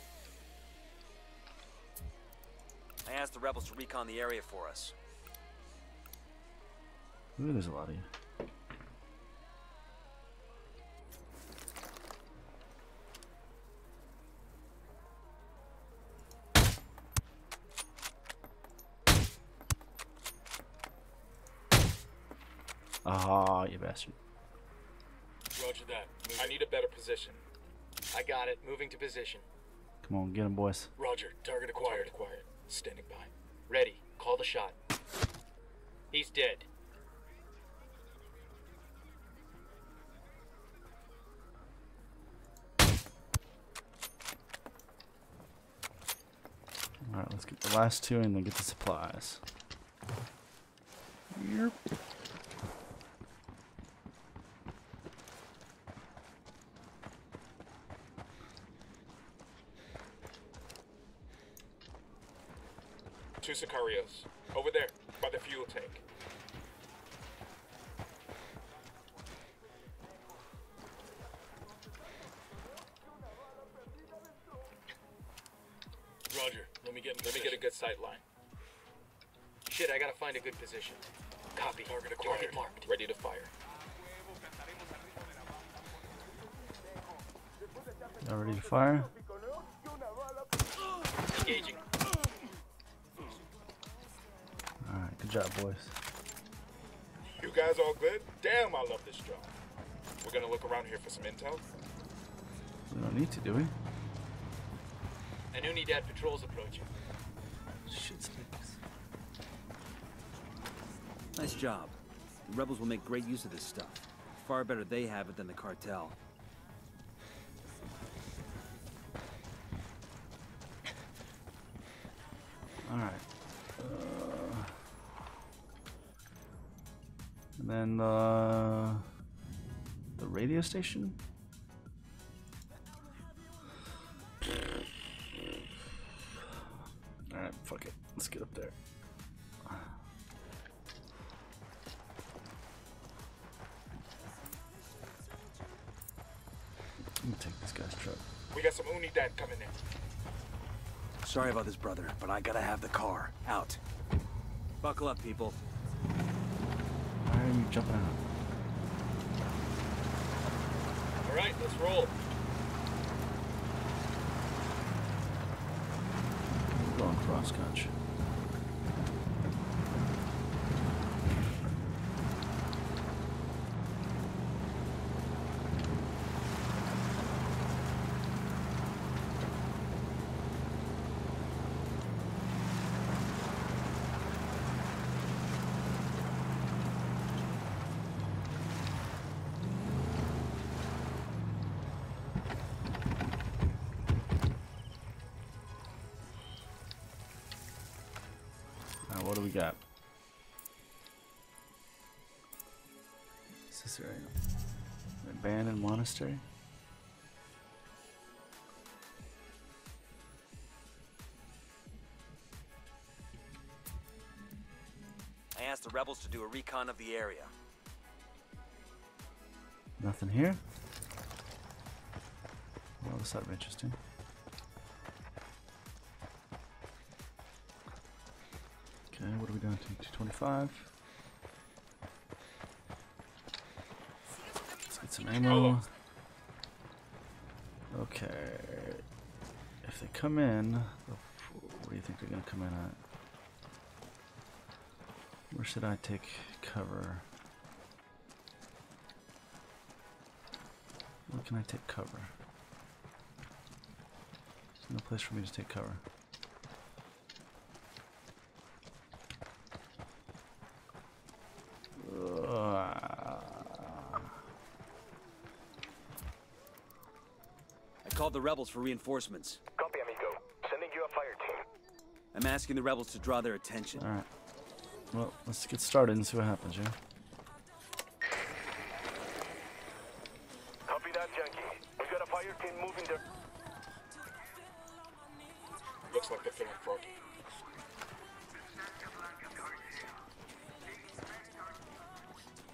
Speaker 2: I asked the rebels to recon the area for us.
Speaker 1: Ooh, there's a lot of you. Ah, you bastard.
Speaker 5: Roger that. I need a better position.
Speaker 8: I got it. Moving to position.
Speaker 1: Come on, get him, boys.
Speaker 5: Roger. Target acquired. Standing by.
Speaker 8: Ready. Call the shot. He's dead.
Speaker 1: Alright, let's get the last two and then get the supplies. Yep.
Speaker 9: Two Sicarios. Over there, by the fuel tank.
Speaker 5: Roger. Let me get a good sight line.
Speaker 8: Shit, I gotta find a good position. Copy.
Speaker 5: Target acquired.
Speaker 8: Target marked.
Speaker 5: Ready to fire.
Speaker 1: Y'all ready to fire?
Speaker 8: Engaging.
Speaker 1: Alright, good job, boys.
Speaker 9: You guys all good? Damn, I love this drone. We're gonna look around here for some intel.
Speaker 1: We don't need to, do we?
Speaker 8: An Unidad patrol's approaching.
Speaker 1: Shit stinks.
Speaker 2: Nice job. The rebels will make great use of this stuff. Far better they have it than the cartel.
Speaker 1: Alright. And then the radio station? Alright, fuck it. Let's get up there. Let me take this guy's truck.
Speaker 9: We got some Unidad coming in.
Speaker 2: Sorry about this, brother, but I gotta have the car. Out. Buckle up, people.
Speaker 1: Why are you jumping out?
Speaker 5: Alright, let's roll.
Speaker 1: We're going cross country. What do we got? Is this area? Abandoned monastery?
Speaker 2: I asked the rebels to do a recon of the area.
Speaker 1: Nothing here? Well, this sort of interesting. Okay, what are we down to? 225. Let's get some ammo. Okay. If they come in, what do you think they're gonna come in at? Where should I take cover? Where can I take cover? There's no place for me to take cover.
Speaker 2: I called the rebels for reinforcements.
Speaker 4: Copy, amigo. Sending you a fire team.
Speaker 2: I'm asking the rebels to draw their attention.
Speaker 1: Alright. Well, let's get started and see what happens, yeah?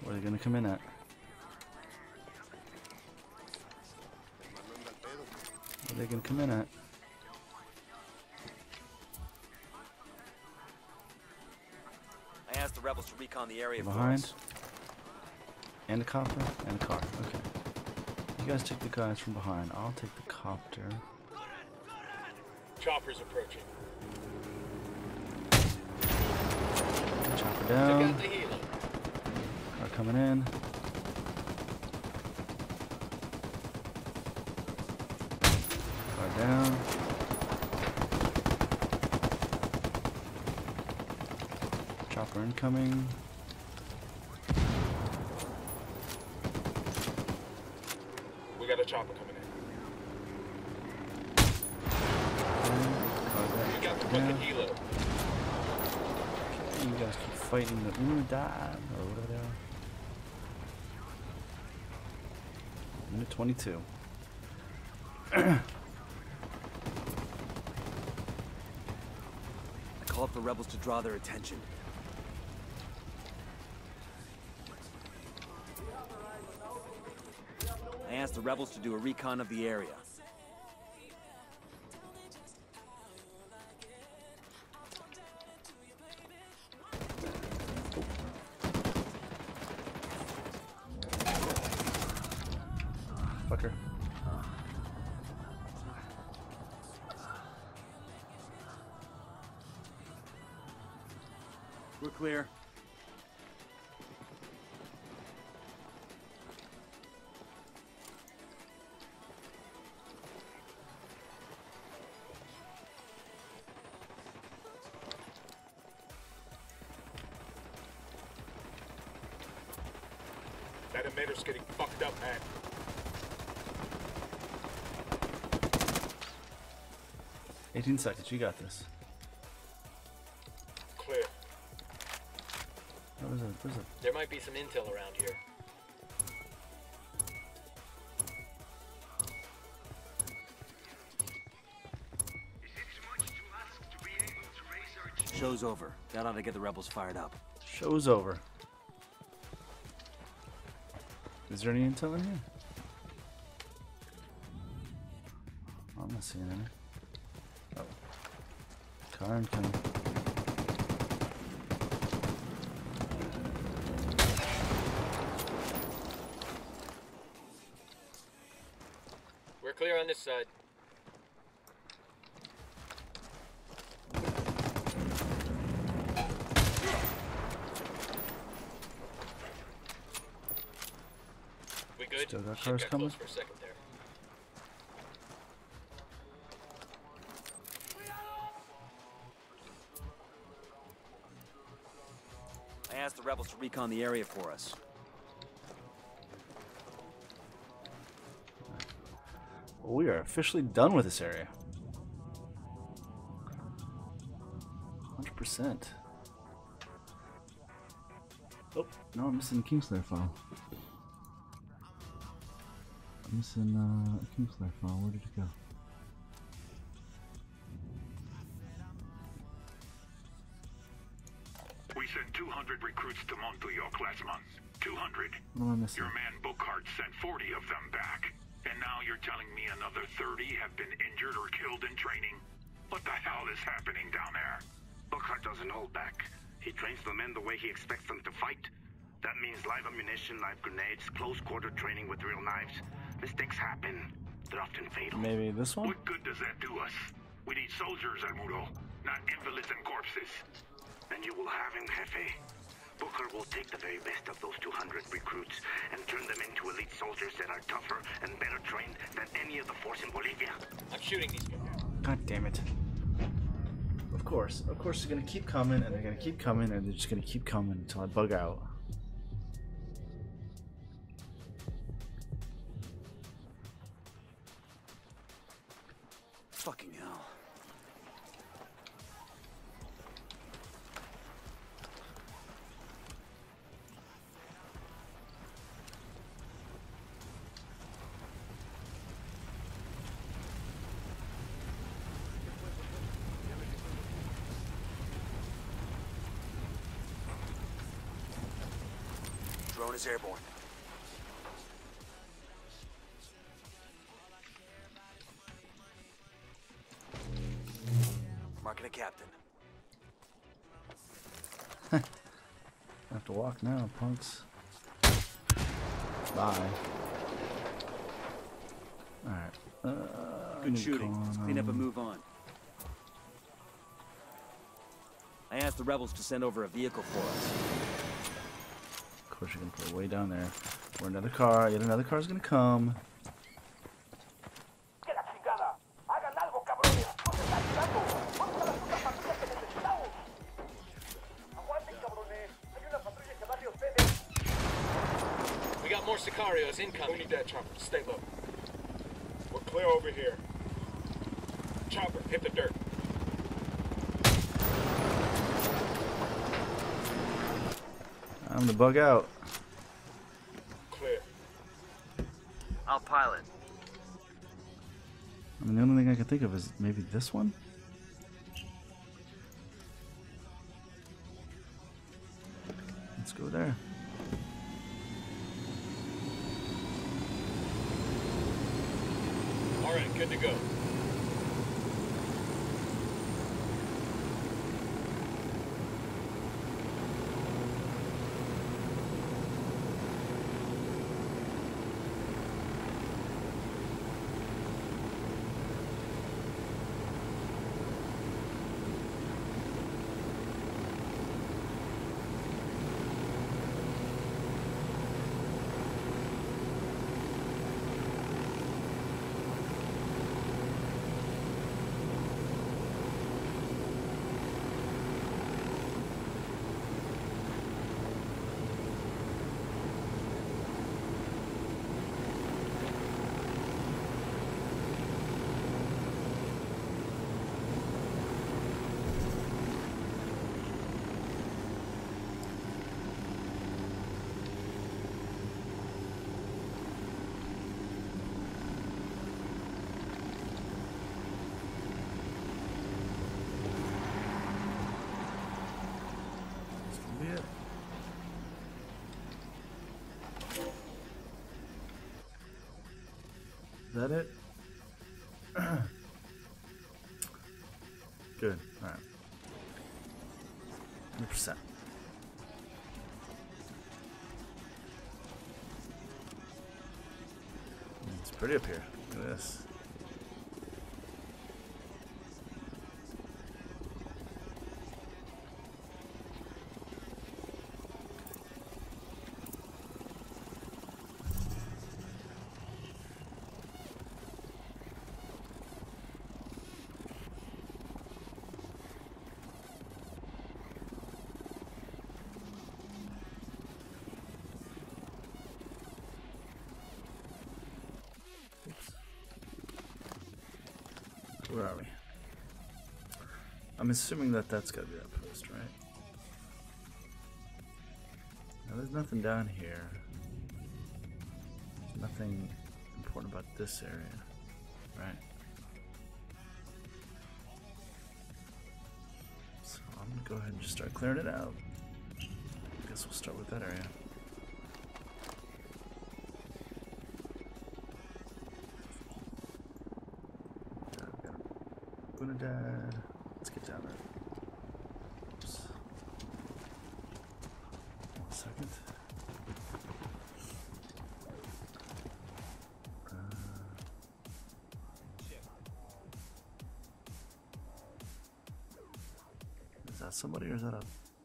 Speaker 1: Where are they gonna come in at? Where are they gonna come in at?
Speaker 2: I asked the rebels to recon the area for
Speaker 1: Behind.
Speaker 2: us.
Speaker 1: And a copter and a car. Okay. You guys take the guys from behind. I'll take the copter.
Speaker 9: Chopper's approaching.
Speaker 1: Chopper
Speaker 5: Check
Speaker 1: down.
Speaker 5: out the helo.
Speaker 1: Car coming in. Car down. Chopper incoming.
Speaker 9: We got a chopper coming in.
Speaker 1: Car down.
Speaker 9: We got the
Speaker 1: Chopper
Speaker 9: fucking
Speaker 1: down.
Speaker 9: helo.
Speaker 1: You guys keep fighting the die or whatever they are. Minute 22.
Speaker 2: I call up the rebels to draw their attention. I asked the rebels to do a recon of the area.
Speaker 1: Fucker.
Speaker 2: We're clear.
Speaker 9: That emitter's getting fucked up, man.
Speaker 1: $18 seconds. You got this.
Speaker 9: Clear.
Speaker 1: Where's it?
Speaker 5: There might be some intel around here.
Speaker 2: Show's over. That ought to get the rebels fired up.
Speaker 1: Show's over. Is there any intel in here? I'm not seeing any. Oh. Car incoming.
Speaker 5: We're clear on this side. We good?
Speaker 1: Still got
Speaker 5: Shit
Speaker 1: cars
Speaker 5: got
Speaker 1: coming?
Speaker 5: close for a second there.
Speaker 2: I asked the rebels to recon the area for us.
Speaker 1: Well, we are officially done with this area. 100%. Oh, no, I'm missing the Kingslayer file. I'm missing a Kingslayer file. Where did it go?
Speaker 3: We sent 200 recruits to Montauk last month. 200.
Speaker 1: What am I missing?
Speaker 3: Your man Bookhart sent 40 of them back. And now you're telling me another 30 have been injured or killed in training? What the hell is happening down there?
Speaker 10: Bookhart doesn't hold back. He trains the men the way he expects them to fight. That means live ammunition, live grenades, close-quarter training with real knives. Mistakes happen. They're often fatal.
Speaker 1: Maybe this one?
Speaker 3: What good does that do us? We need soldiers, Almudo, not invalids and corpses.
Speaker 10: And you will have him, Jefe. Booker will take the very best of those 200 recruits and turn them into elite soldiers that are tougher and better trained than any of the force in Bolivia.
Speaker 5: I'm shooting these guys.
Speaker 1: God damn it. Of course they're gonna keep coming and they're gonna keep coming and they're just gonna keep coming until I bug out.
Speaker 2: Fucking hell. Drone is airborne. Marking a captain.
Speaker 1: I have to walk now, punks. Bye. Alright.
Speaker 11: Good shooting. Clean up and move on. I asked the rebels to send over a vehicle for us.
Speaker 1: Of course, you're gonna put it way down there. Where another car, yet another car's gonna come.
Speaker 5: We got more Sicarios incoming.
Speaker 9: We need that chopper. Stay low. We're clear over here. Chopper, hit the dirt.
Speaker 1: I'm gonna bug out.
Speaker 9: Clear.
Speaker 8: I'll pilot.
Speaker 1: I mean, the only thing I can think of is maybe this one? Let's go there.
Speaker 5: All right, good to go.
Speaker 1: Is that it? Good. All right. 100%. It's pretty up here. Look at this. Where are we? I'm assuming that that's got to be that post, right? Now there's nothing down here. There's nothing important about this area, right? So I'm gonna go ahead and just start clearing it out. I guess we'll start with that area. Dad. Let's get down there. Oops. 1 second. Is that somebody or is that a...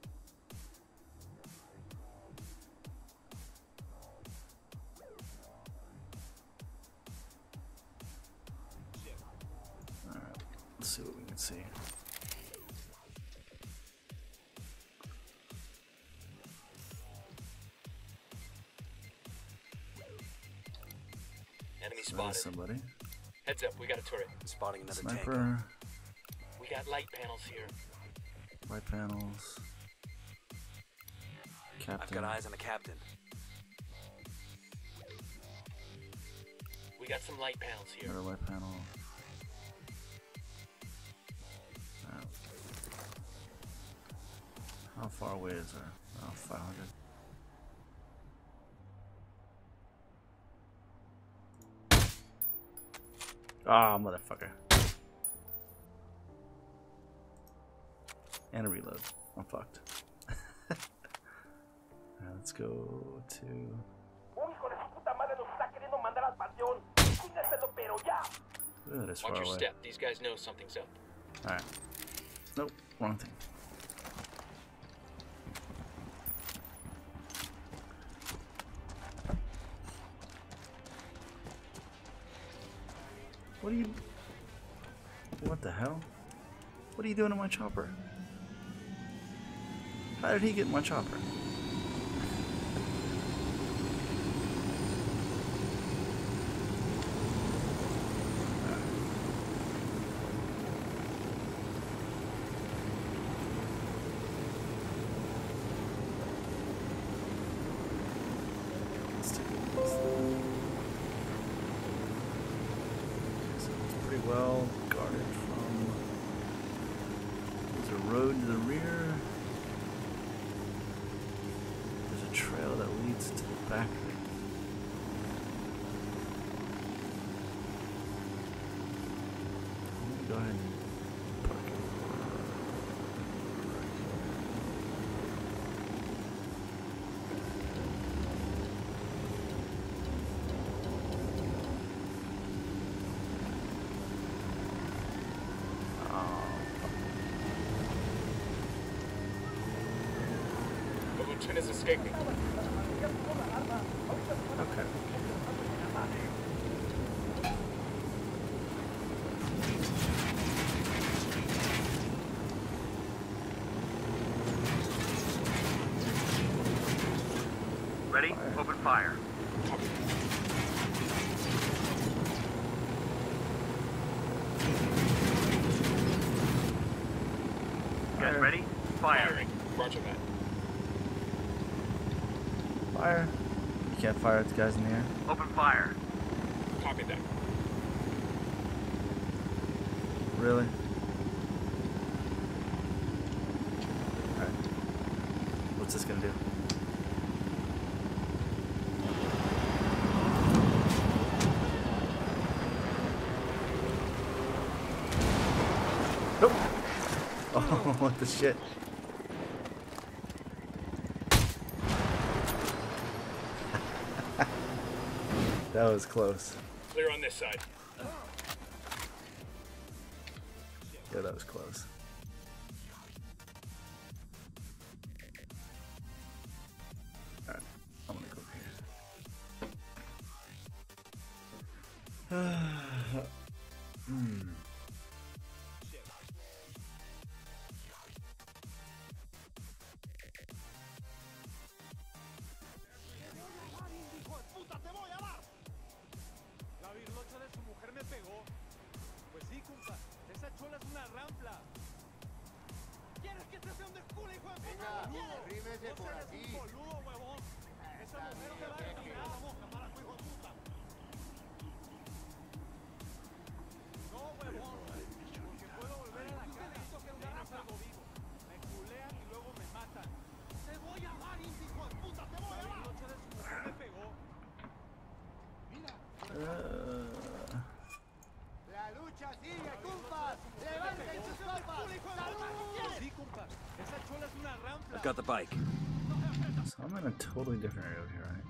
Speaker 1: Let's see what we can see.
Speaker 5: Enemy spotted.
Speaker 1: Somebody.
Speaker 5: Heads up, we got a turret.
Speaker 2: Spotting another
Speaker 1: Sniper.
Speaker 2: tank.
Speaker 5: We got light panels here.
Speaker 1: White panels. Captain.
Speaker 2: I've got eyes on the captain.
Speaker 5: We got some light panels here.
Speaker 1: Another white panel. How far away is there? Oh, 500. Ah, motherfucker. And a reload. I'm fucked. Alright, let's go to... Ooh, that's far
Speaker 5: Watch your
Speaker 1: away.
Speaker 5: step. These guys know something's up.
Speaker 1: Alright. Nope, wrong thing. What are you... What the hell? What are you doing to my chopper? How did he get in my chopper? Pretty well guarded from. There's a road to the rear. There's a trail that leads to the back. I'm gonna go ahead and park it.
Speaker 9: The lieutenant's escaping.
Speaker 1: Okay.
Speaker 8: Ready? Open fire. Guys ready? Fire.
Speaker 9: Firing. Roger that.
Speaker 1: Fire. You can't fire at the guys in the air.
Speaker 8: Open fire.
Speaker 9: Copy that.
Speaker 1: Really? Alright. What's this gonna do? Nope. Oh, what the shit? That was close.
Speaker 9: Clear on this side.
Speaker 1: Yeah, that was close. Alright, I'm gonna go over here.
Speaker 11: I've got the bike.
Speaker 1: So I'm in a totally different area over here, right?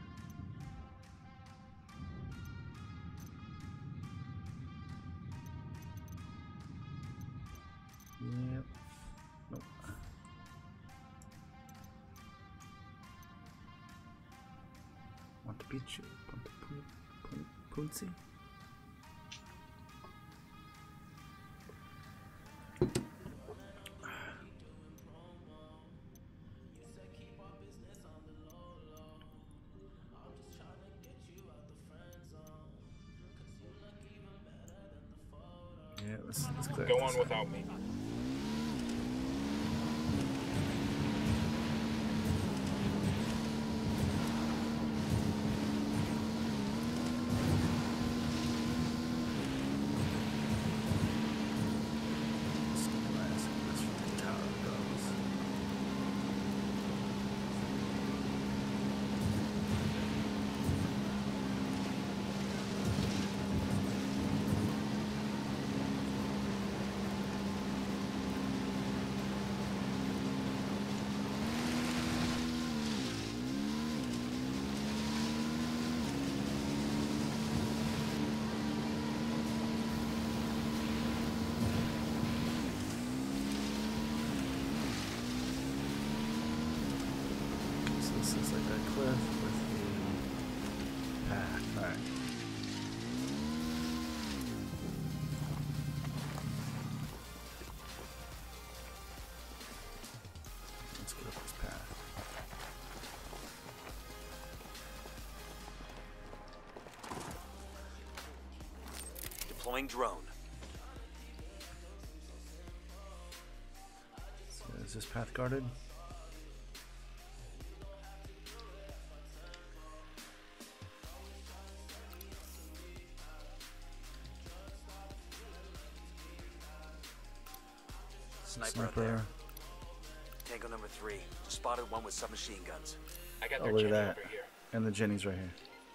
Speaker 1: Yep. Nope. Want to beat you? Want to Punzi? Yeah, let's clear
Speaker 9: Go
Speaker 1: this
Speaker 9: on
Speaker 1: out.
Speaker 9: without me.
Speaker 1: this is like a cliff with a path. Alright. Let's get up this path.
Speaker 2: Deploying drone.
Speaker 1: So is this path guarded?
Speaker 2: Sniper up there. Tango number 3. Just spotted one with submachine guns.
Speaker 5: I got
Speaker 1: Oh,
Speaker 5: their
Speaker 1: look at
Speaker 5: Jenny
Speaker 1: that.
Speaker 5: over here.
Speaker 1: And the Jenny's right here.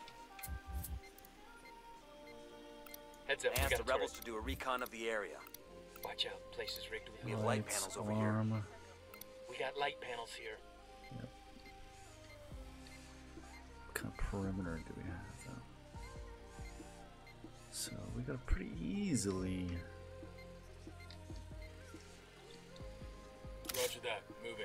Speaker 5: Heads up,
Speaker 2: I
Speaker 5: we
Speaker 2: asked
Speaker 5: got
Speaker 2: the
Speaker 5: a
Speaker 2: rebels
Speaker 5: turret.
Speaker 2: to do a recon of the area.
Speaker 5: Watch out, place is rigged with
Speaker 2: We have light panels over here.
Speaker 1: Alarm.
Speaker 5: We got light panels here.
Speaker 1: Yep. What kind of perimeter do we have though? So we got pretty easily.
Speaker 9: Roger that. Moving.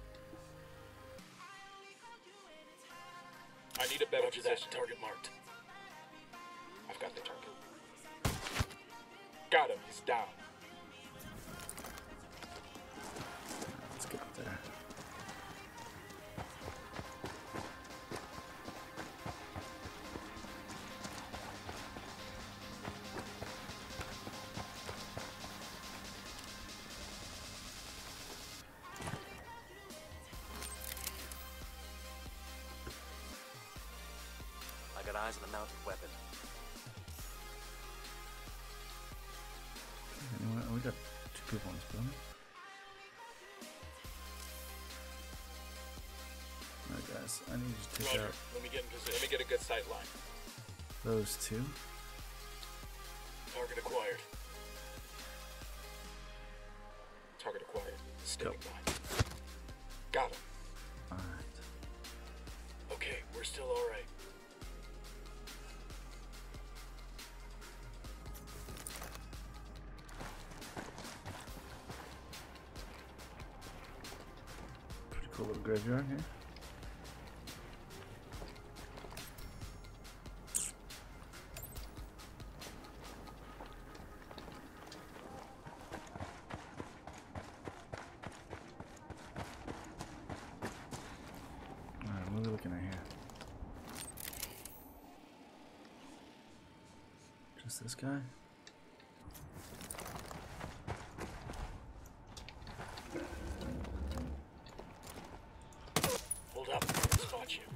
Speaker 9: I need a better
Speaker 5: Roger that.
Speaker 9: position.
Speaker 5: Target marked.
Speaker 9: I've got the target. Got him. He's down.
Speaker 1: Let's get up there.
Speaker 2: I got eyes on the mounted weapon.
Speaker 1: Anyway, we got 2 people in this building. Alright guys, I need to take
Speaker 9: Roger.
Speaker 1: out
Speaker 9: Let me get in position. Let me get a good sight line.
Speaker 1: those 2.
Speaker 5: Target acquired.
Speaker 9: Target acquired.
Speaker 1: Go.
Speaker 9: Standing by. Got him.
Speaker 1: Alright.
Speaker 5: Okay, we're still alright.
Speaker 1: Pretty cool little graveyard here. Alright, what are we looking at here? Just this guy?
Speaker 5: Hold up. I'll spot you.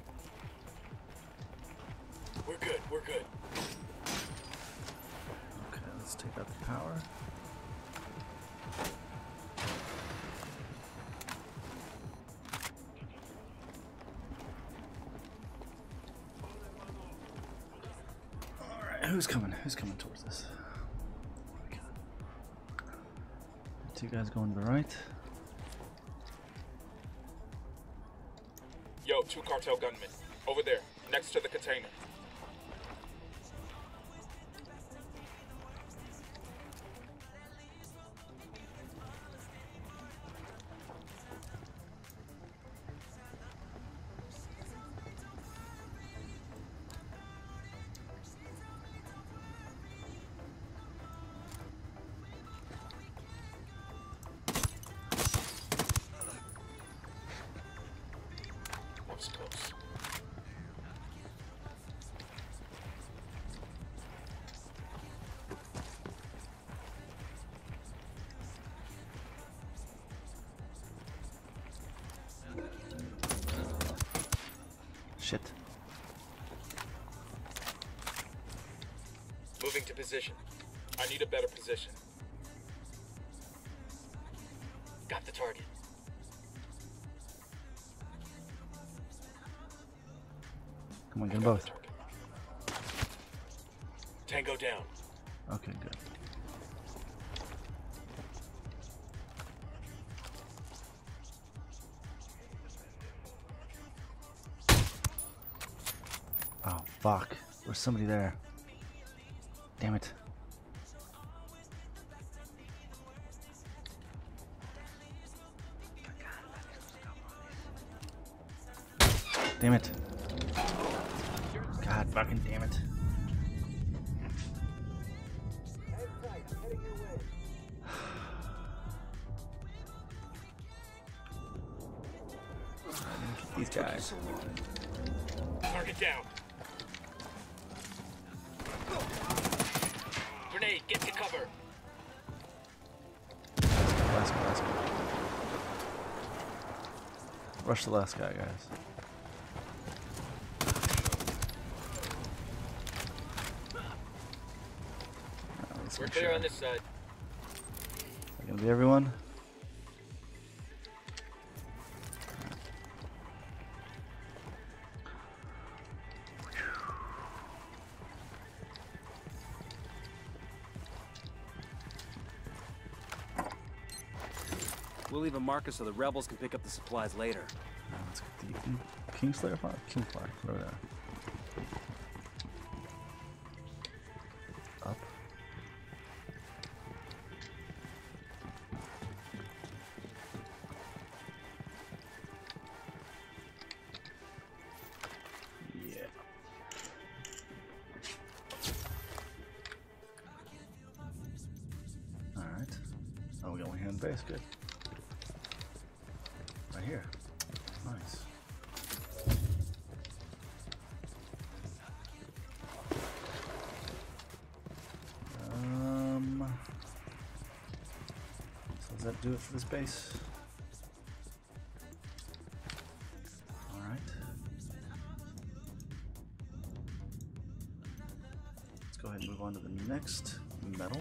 Speaker 5: We're good. We're good.
Speaker 1: Okay, let's take out the power. Alright, who's coming? Who's coming towards us? Okay. 2 guys going to the right.
Speaker 9: Yo, 2 cartel gunmen. Over there, next to the container.
Speaker 5: That was close.
Speaker 1: Shit.
Speaker 9: Moving to position. I need a better position.
Speaker 5: Got the target.
Speaker 1: Come on, get them both.
Speaker 5: Tango down.
Speaker 1: Okay, good. Oh, fuck. There's somebody there. Damn it. Damn it. God fucking damn it. These guys.
Speaker 5: Target down. Grenade, get to cover.
Speaker 1: Last guy. Rush the last guy, guys.
Speaker 5: We're clear on this side.
Speaker 1: Is that gonna be everyone?
Speaker 11: We'll leave a marker so the rebels can pick up the supplies later.
Speaker 1: Let's get the Kingslayer flag? Kingfly, whatever that. Up. Yeah. Alright. Oh, we only hand base, good. Right here. Nice. So does that do it for this base? Alright. Let's go ahead and move on to the next metal.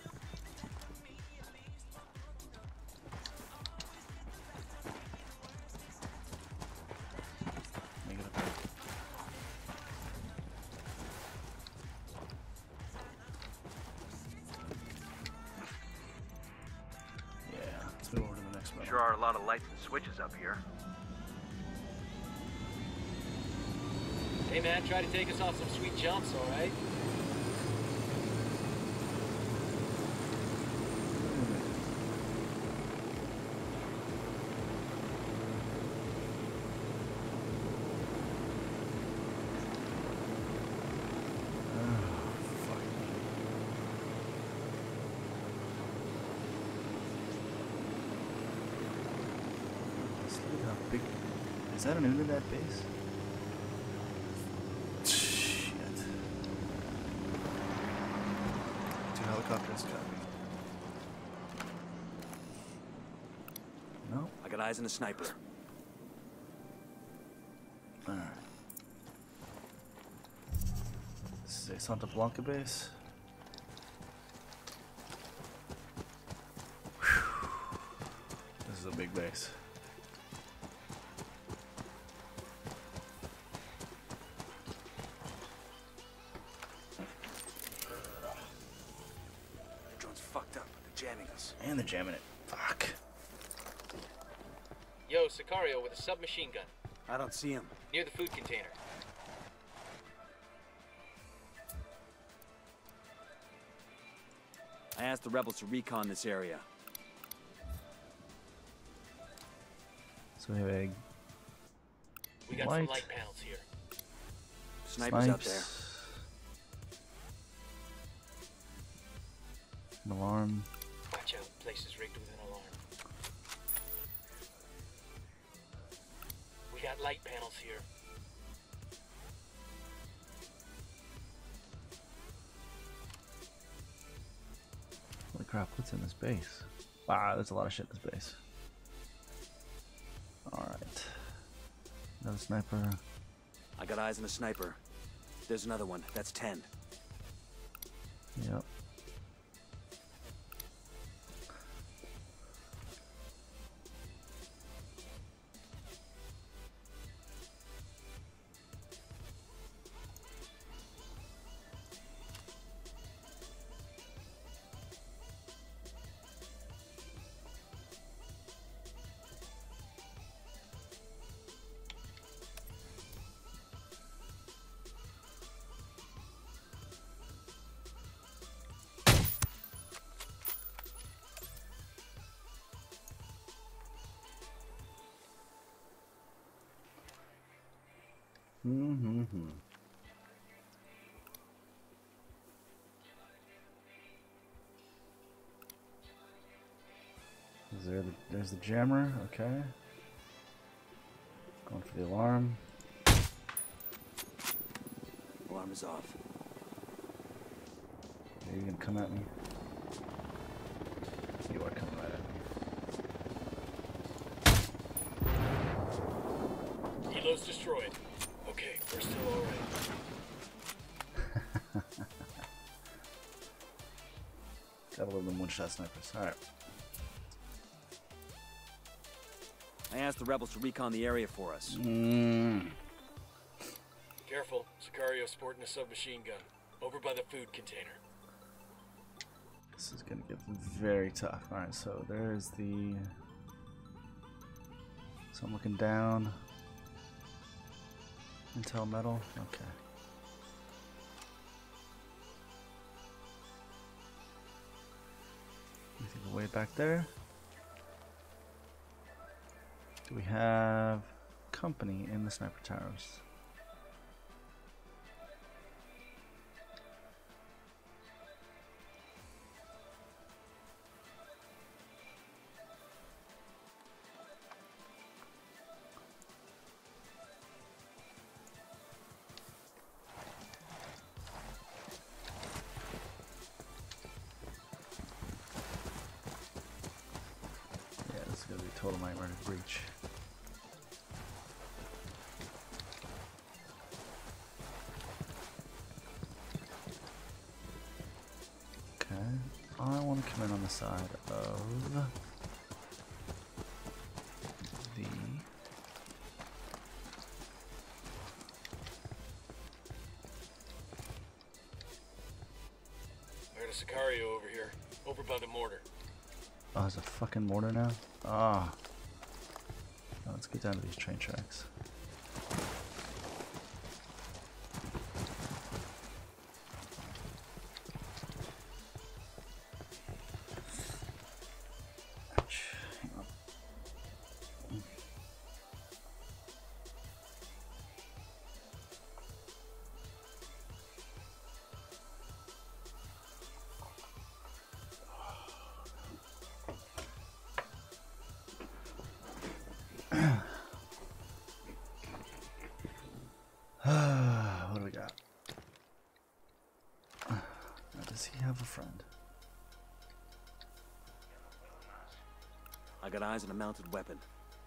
Speaker 8: Sure are a lot of lights and switches up here.
Speaker 5: Hey man, try to take us off some sweet jumps, alright?
Speaker 1: Is that an internet base? Shit. 2 helicopters coming. No?
Speaker 11: I got eyes on a sniper.
Speaker 1: Alright. This is a Santa Blanca base. Whew. This is a big base. And they're jamming it. Fuck.
Speaker 5: Yo, Sicario with a submachine gun.
Speaker 11: I don't see him.
Speaker 5: Near the food container.
Speaker 11: I asked the rebels to recon this area.
Speaker 1: So we have a
Speaker 5: We got some light panels here.
Speaker 11: Snipers out there.
Speaker 1: An alarm.
Speaker 5: Watch out, place is rigged with an alarm. We got light panels here.
Speaker 1: Holy crap, what's in this base? Wow, there's a lot of shit in this base. Alright. Another sniper.
Speaker 11: I got eyes on a sniper. There's another one. That's 10.
Speaker 1: Yep. Mm-hmm. There's the jammer, okay. Going for the alarm.
Speaker 11: Alarm is off.
Speaker 1: Are you gonna come at me? You are coming right at me.
Speaker 5: Reload's destroyed. Okay, we're still alright.
Speaker 1: Gotta love them one-shot snipers. Alright.
Speaker 11: I asked the rebels to recon the area for us.
Speaker 5: Careful, Sicario sporting a submachine gun. Over by the food container.
Speaker 1: This is gonna get very tough. Alright, so there's the... So I'm looking down. Intel metal. Okay. Anything way back there? Do we have company in the sniper towers? Yeah, this is gonna be a total nightmare to breach. I want to come in on the side of the...
Speaker 5: I heard a Sicario over here. Over by the mortar.
Speaker 1: Oh, there's a fucking mortar now? Ah. Oh. Let's get down to these train tracks. What do we got? Now, does he have a friend?
Speaker 11: I got eyes on a mounted weapon.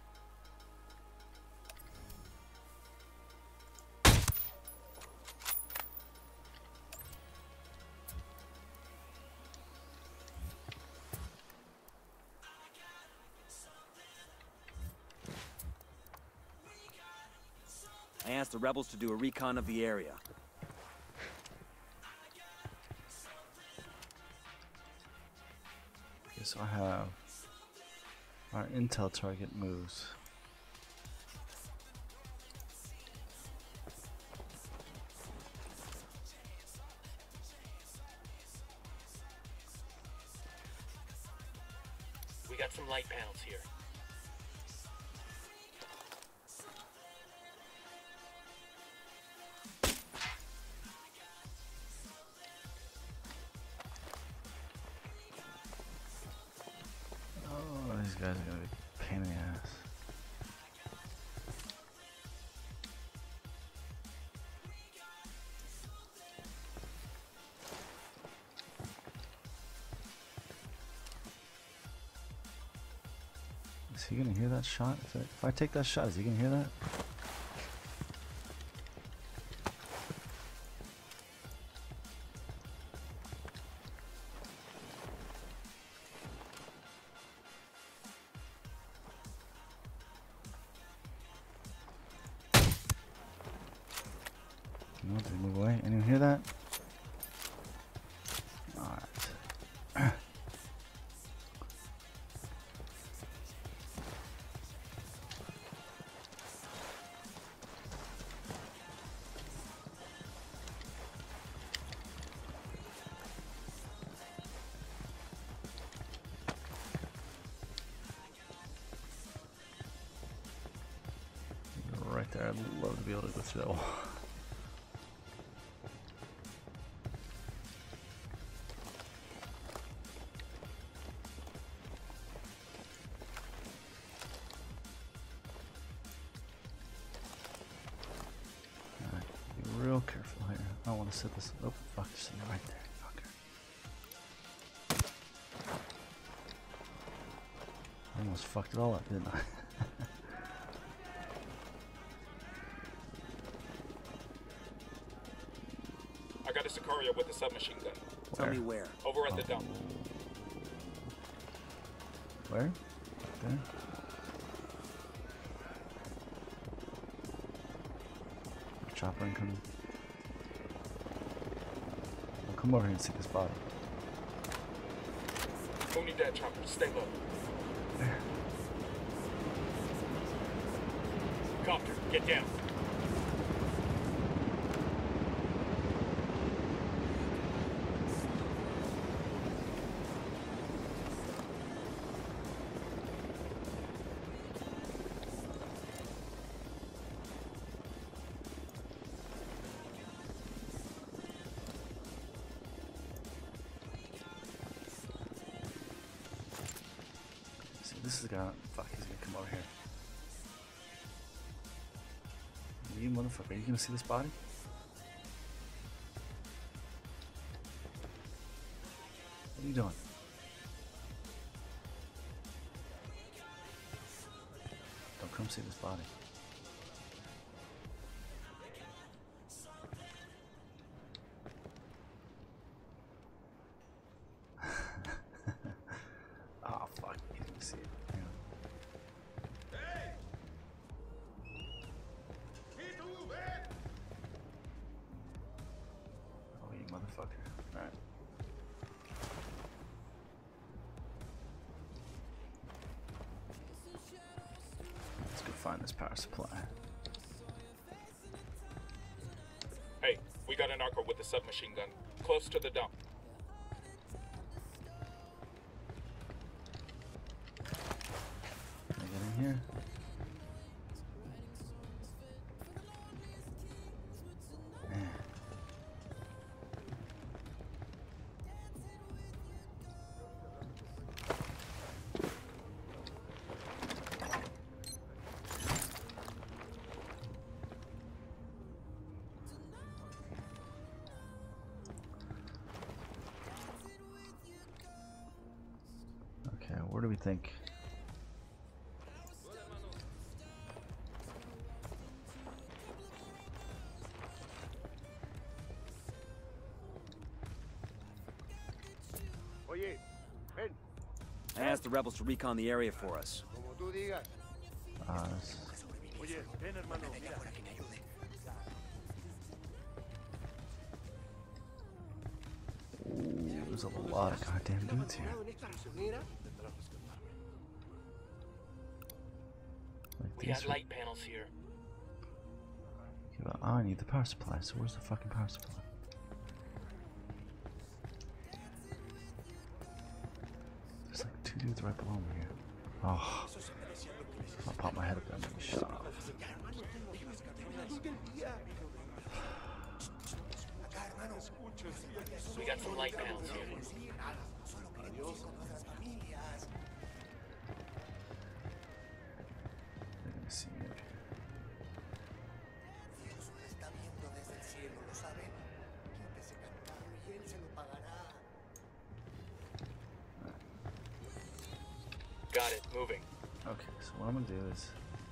Speaker 11: I asked the rebels to do a recon of the area.
Speaker 1: Okay, so I have our intel target moves.
Speaker 5: We got some light panels here.
Speaker 1: These guys are gonna be a pain in the ass. Is he gonna hear that shot? If I take that shot, is he gonna hear that? No, did he move away? Anyone hear that? Alright. Right right there. I'd love to be able to go through that wall. Alright, be real careful here. I don't want to set this. Oh, fuck, there's something right there. Fucker. I almost fucked it all up, didn't I?
Speaker 9: I got a Sicario with a submachine gun.
Speaker 11: Tell me where.
Speaker 9: Over at the dump.
Speaker 1: Where? There? Chopper incoming. Well, come over here and see this body.
Speaker 9: Who need that chopper? Stay low.
Speaker 1: There.
Speaker 9: Copter, get down.
Speaker 1: This is the guy. Fuck, he's gonna come over here. You motherfucker, are you gonna see this body? What are you doing? Don't come see this body. Oh fuck, you didn't see it. Hang on. Oh, you motherfucker. Alright. Let's go find this power supply.
Speaker 9: Hey, we got a narco with a submachine gun. Close to the dump.
Speaker 1: Can I get in here? Man. Okay, where do we think?
Speaker 11: I asked the rebels to recon the area for us.
Speaker 1: Ooh, there's a lot of goddamn dudes here. Like
Speaker 5: We got light panels here.
Speaker 1: Yeah, but I need the power supply, so where's the fucking power supply? There's like two dudes right below me here. Oh, I'll pop my head up there and maybe shut off.
Speaker 5: We got some light panels here.
Speaker 1: They're gonna see me up here.
Speaker 5: Got it, moving.
Speaker 1: Okay, so what I'm gonna do is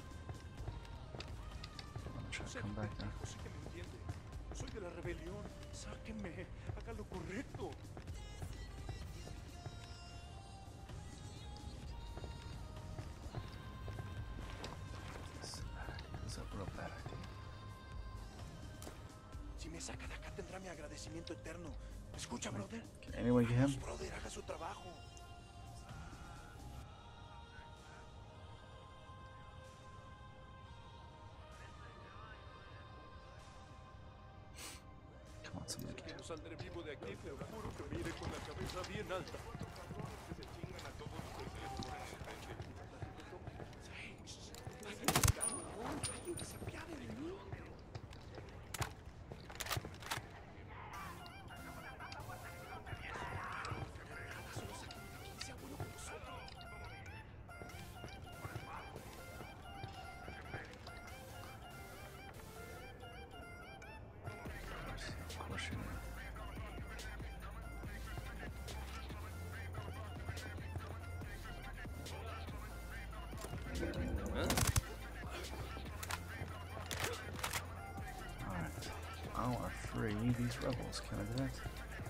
Speaker 1: I'm gonna try to come back now.
Speaker 12: Soy de la rebelión. Sáquenme. Haga lo correcto.
Speaker 1: That's a real bad idea.
Speaker 12: Si me saca de acá tendrá mi agradecimiento eterno. Escucha, brother.
Speaker 1: Can anyone get him?
Speaker 12: Brother, haga su trabajo.
Speaker 1: Come on, somebody get him.
Speaker 12: No saldré vivo de aquí, pero juro que me iré con la cabeza bien alta.
Speaker 1: Alright. I want to free these rebels. Can I do that?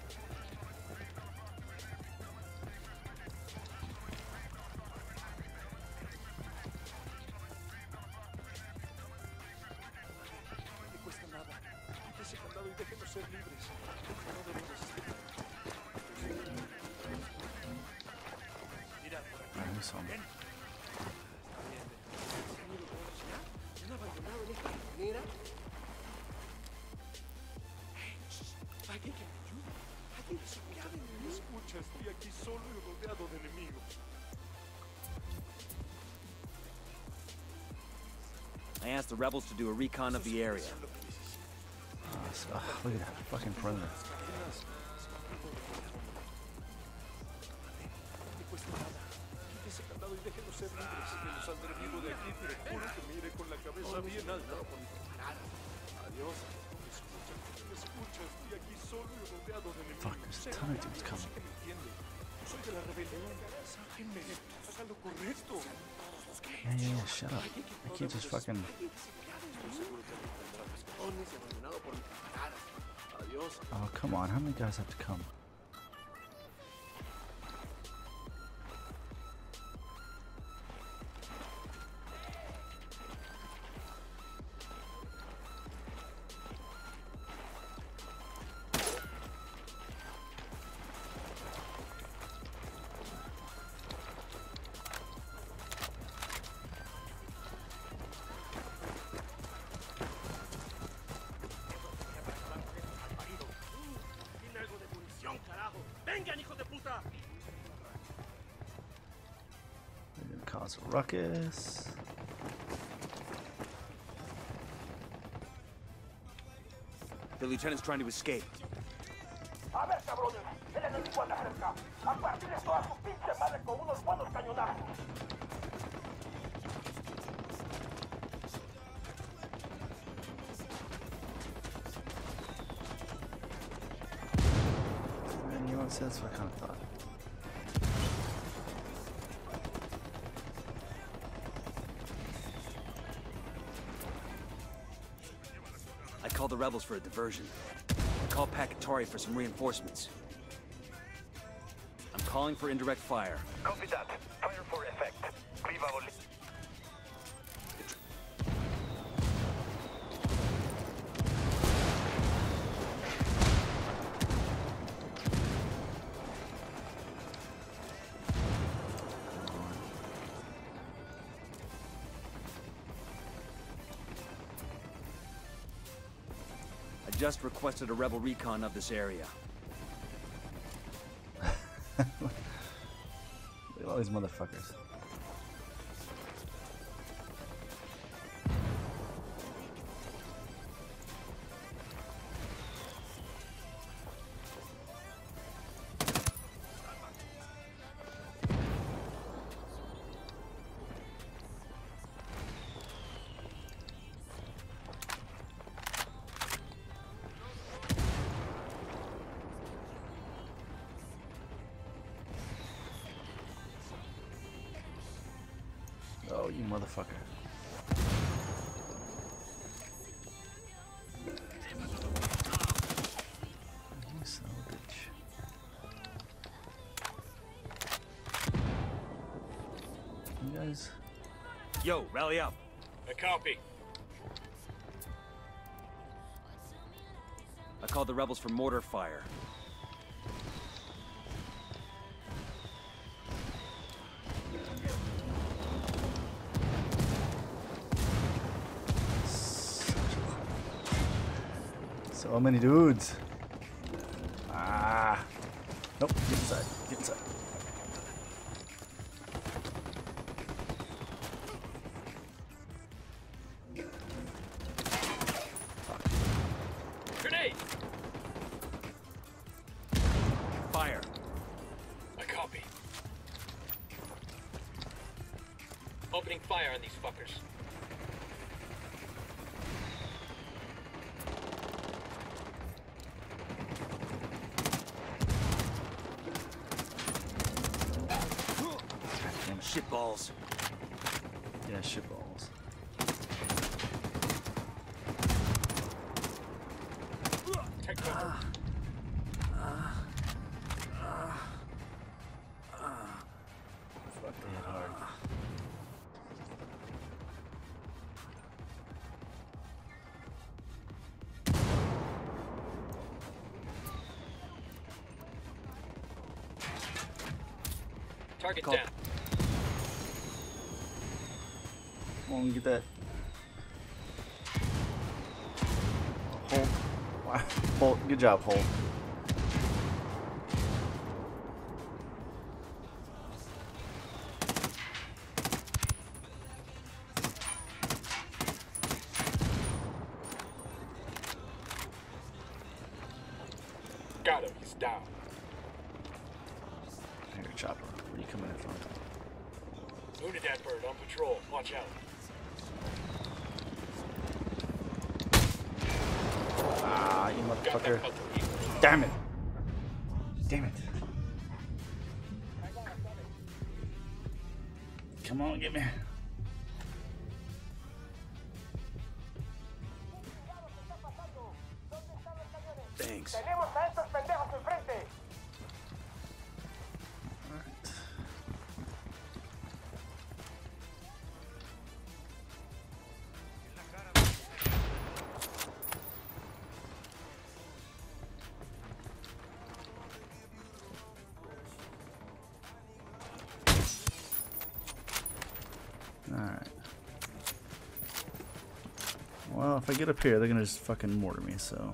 Speaker 12: Estoy aquí solo y rodeado de enemigos.
Speaker 11: I asked the rebels to do a recon of the area.
Speaker 1: Look at that fucking perimeter. Fuck, there's a ton of dudes coming. Yeah, shut up. I can't just fucking... Oh, come on. How many guys have to come? They're gonna cause a ruckus.
Speaker 11: The lieutenant's trying to escape.
Speaker 4: A ver, cabrones, el enemigo anda cerca. A partir de toda su pinche madre con unos buenos cañonazos.
Speaker 1: Man, you know what? That's what I kind of thought.
Speaker 11: I called the rebels for a diversion. I called Pakatori for some reinforcements. I'm calling for indirect fire.
Speaker 4: Copy that. Fire for effect. Viva Bolivia.
Speaker 11: I just requested a rebel recon of this area.
Speaker 1: Look at all these motherfuckers. Oh, you motherfucker. You son of a bitch. You guys...
Speaker 11: Yo, rally up.
Speaker 5: A copy.
Speaker 11: I called the rebels for mortar fire.
Speaker 1: So many dudes. Ah. Nope, get inside. Get inside.
Speaker 5: Grenade!
Speaker 11: Fire.
Speaker 5: A copy. Opening fire on these fuckers.
Speaker 11: Shitballs.
Speaker 1: Yeah, shitballs.
Speaker 9: Take cover.
Speaker 1: Fuck, they hit hard.
Speaker 5: Target
Speaker 11: Call.
Speaker 5: down.
Speaker 1: Come on, get that. Hold. Wow. Hold. Good job, Hold.
Speaker 9: Got him. He's down.
Speaker 1: Here, Chopper. Where are you coming in from?
Speaker 9: Wounded that bird on patrol. Watch out.
Speaker 1: Ah, you
Speaker 9: Got that
Speaker 1: motherfucker.
Speaker 9: fucker.
Speaker 1: Damn it. Damn it. Come on, get me.
Speaker 11: Thanks.
Speaker 4: Tenemos a estos pendejos enfrente.
Speaker 1: Alright. Alright. Well, if I get up here, they're gonna just fucking mortar me, so.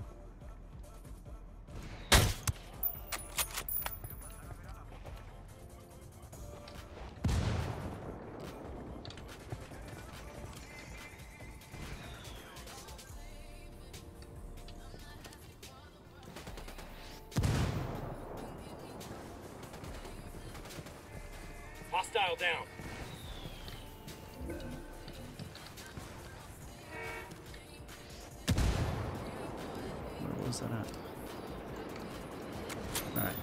Speaker 9: Hostile down.
Speaker 1: Where was that at? Alright.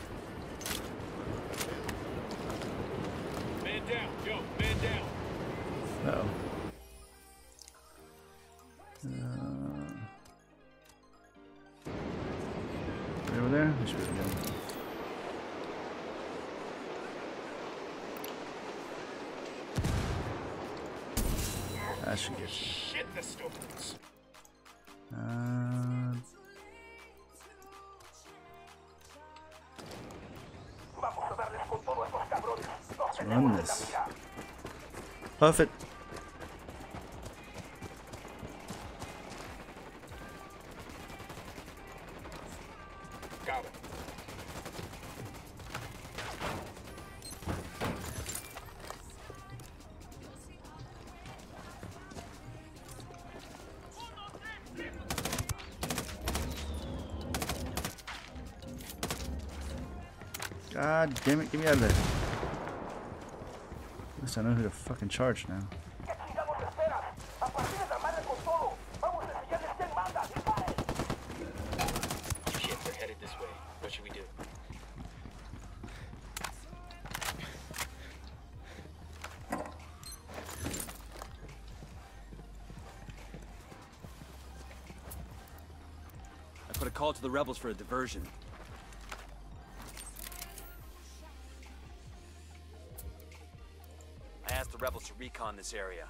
Speaker 9: Man down. Yo, man down.
Speaker 1: Uh-oh. Right over there? We should be able to go. That should get you.
Speaker 9: Shit, this still hurts.
Speaker 4: Vamos a darles con todo a estos cabrones. Los
Speaker 1: Let's
Speaker 4: tenemos
Speaker 1: run
Speaker 4: en la
Speaker 1: this.
Speaker 4: mira.
Speaker 1: Puff it.
Speaker 9: Got him.
Speaker 1: God damn it, get me out of there. At least I know who to fucking charge now.
Speaker 4: ¿Qué chingados esperas? A partir de la madre con todo. Vamos a enseñarles quién manda. ¡Disparen!
Speaker 5: Shit, they're headed this way. What should we do?
Speaker 11: I put a call to the rebels for a diversion.
Speaker 2: I asked the rebels to recon this area.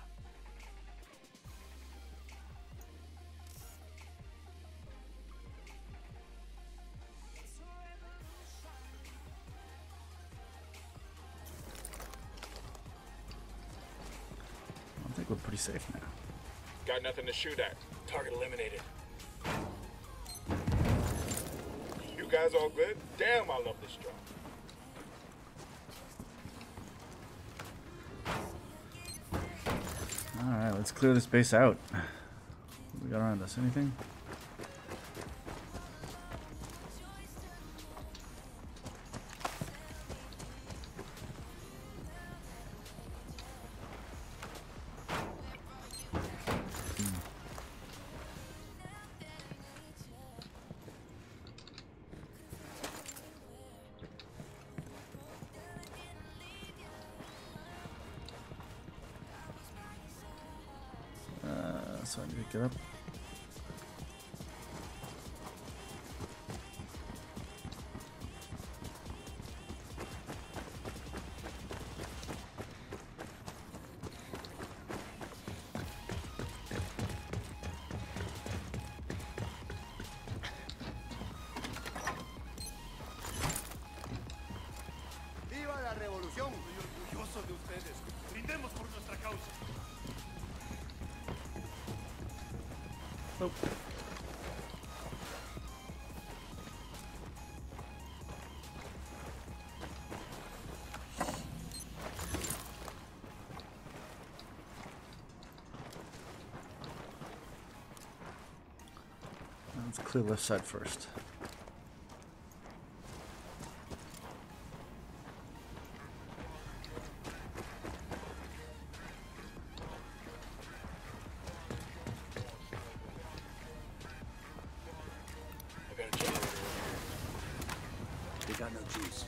Speaker 1: I think we're pretty safe now.
Speaker 9: Got nothing to shoot at. Target eliminated. You guys all good? Damn, I love this job.
Speaker 1: Alright, let's clear this base out. What we got around us? Anything? So I need to get up.
Speaker 12: ¡Viva la revolución! Estoy orgulloso de ustedes. Brindemos por nuestra causa.
Speaker 1: Nope. Let's clear left side first.
Speaker 11: They got no juice.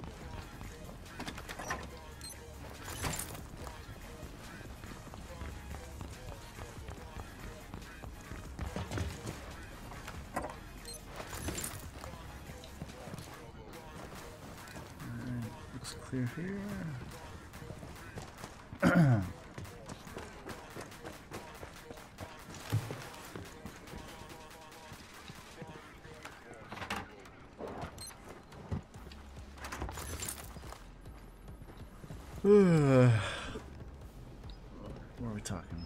Speaker 1: Alright, looks clear here. What are we talking?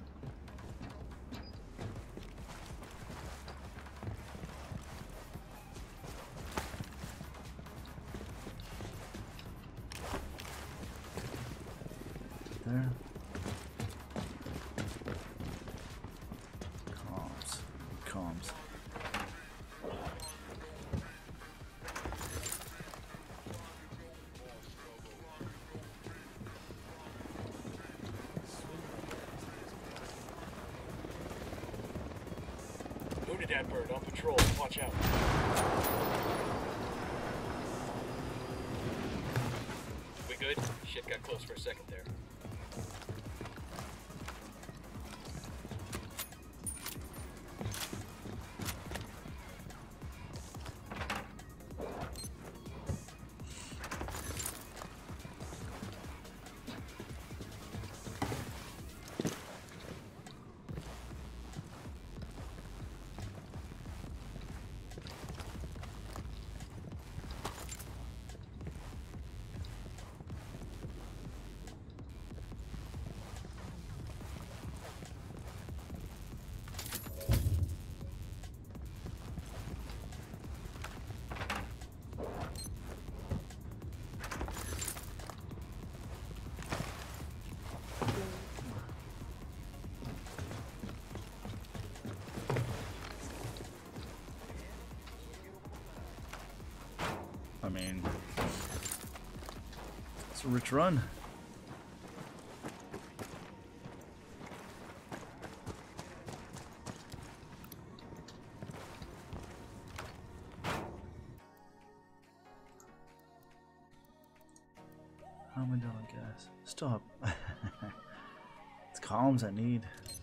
Speaker 1: There. Comms.
Speaker 5: Wounded that bird on patrol. Watch out. We good? Shit got close for a second there. I mean, it's a rich run. How am I doing on gas? Still up. It's columns I need.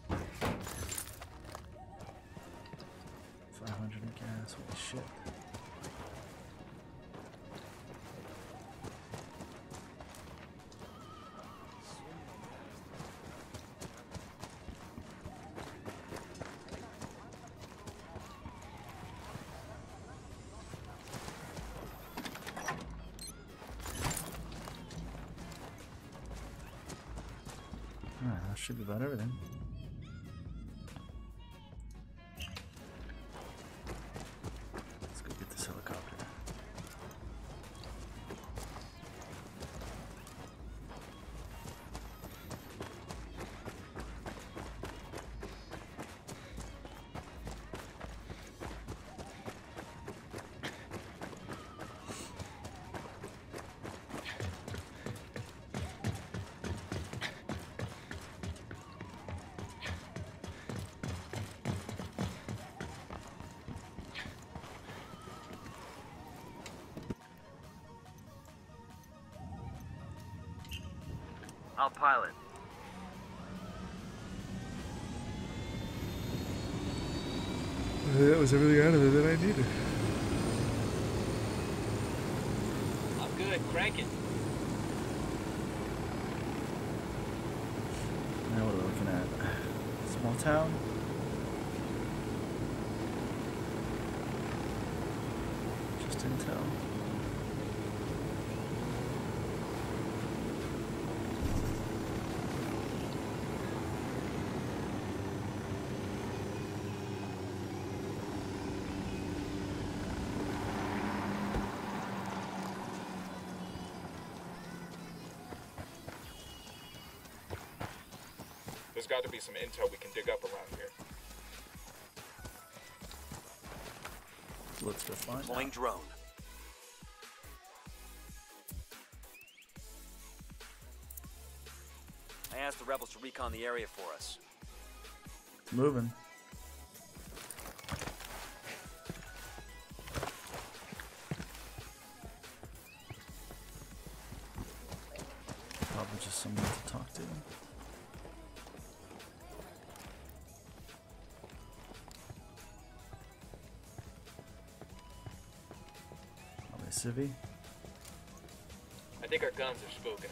Speaker 5: 500 in gas, holy shit. Alright, that should be about everything. Let's go get this helicopter.
Speaker 8: I'll pilot.
Speaker 1: That was everything out of it that I needed.
Speaker 5: I'm good. Crank it.
Speaker 1: Now what are we looking at? Small town? Just intel.
Speaker 9: There's got to be some intel we can dig up around here.
Speaker 1: Let's go find
Speaker 2: Deploying
Speaker 1: out.
Speaker 2: drone. I asked the rebels to recon the area for us.
Speaker 1: Moving. Probably just someone to talk to. Civvy?
Speaker 5: I think our guns are spooking.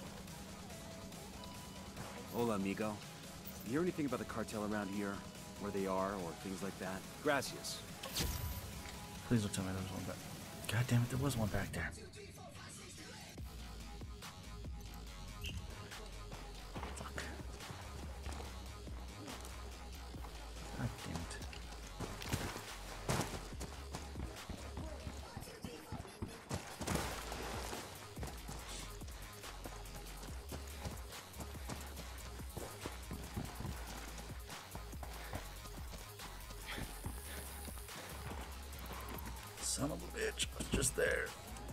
Speaker 11: Hola, amigo. You hear anything about the cartel around here? Where they are, or things like that? Gracias.
Speaker 1: Please don't tell me there was one back. God damn it, there was one back there. Fuck. God damn it. Son of a bitch, I was just there.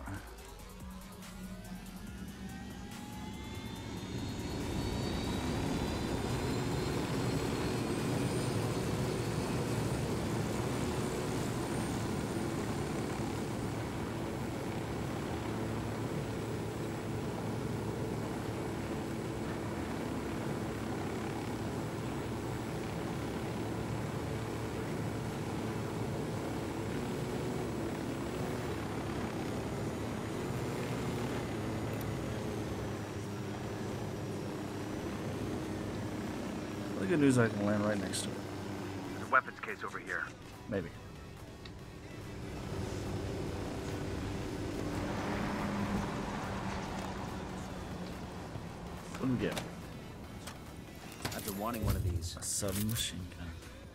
Speaker 1: The good news, I can land right next to it.
Speaker 8: There's a weapons case over here.
Speaker 1: Maybe. What do we get?
Speaker 11: I've been wanting one of these.
Speaker 1: A submachine gun.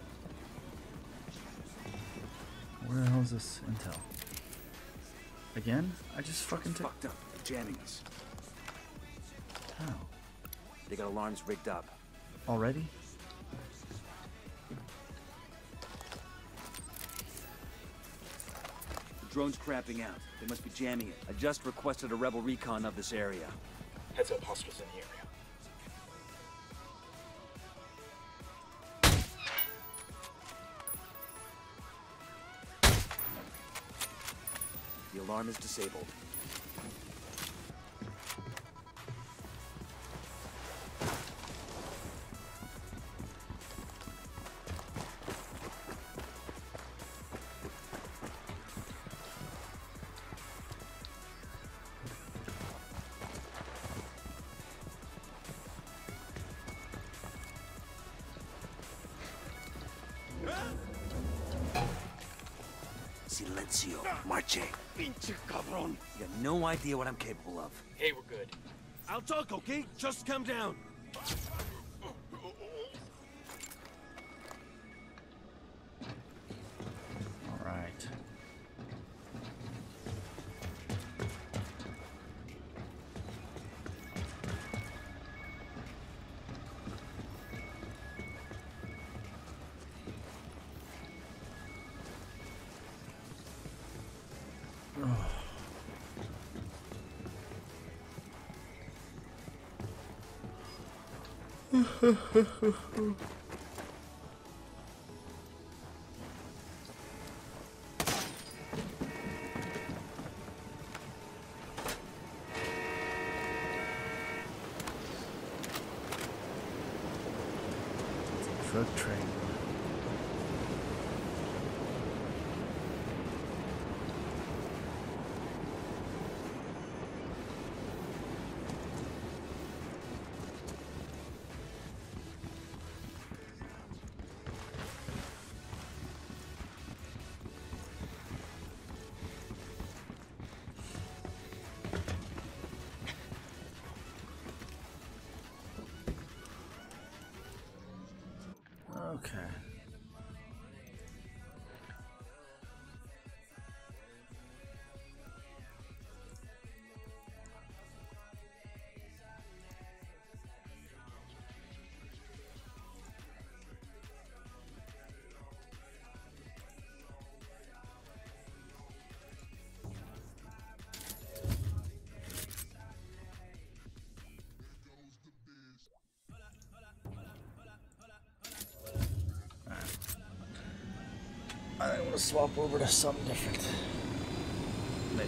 Speaker 1: Where the hell is this intel? Again? I just fucking took.
Speaker 11: Fucked up. They're jamming us.
Speaker 1: How?
Speaker 11: They got alarms rigged up.
Speaker 1: Already?
Speaker 11: The drone's crapping out. They must be jamming it. I just requested a rebel recon of this area.
Speaker 9: Heads up, hostiles in the area.
Speaker 11: The alarm is disabled. Silencio. Marche.
Speaker 12: Pinche cabrón.
Speaker 11: You got no idea what I'm capable of.
Speaker 5: Hey, we're good.
Speaker 12: I'll talk, okay? Just calm down.
Speaker 1: All right. Drug train. Okay. I want to swap over to something different. Maybe.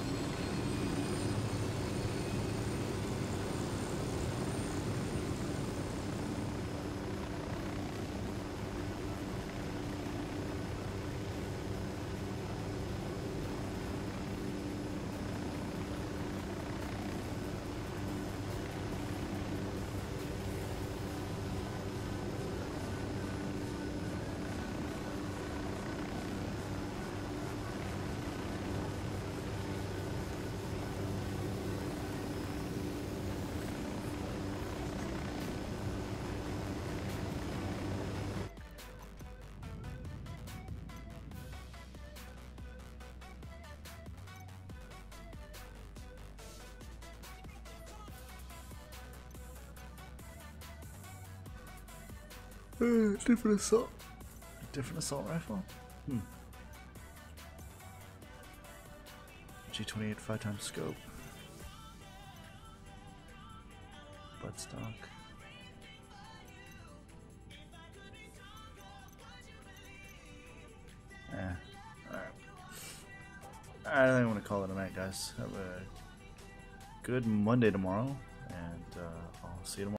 Speaker 1: Different assault. Different assault rifle? G28 5x scope. Buttstock. Alright. I think I'm gonna call it a night, guys. Have a good Monday tomorrow, and I'll see you tomorrow.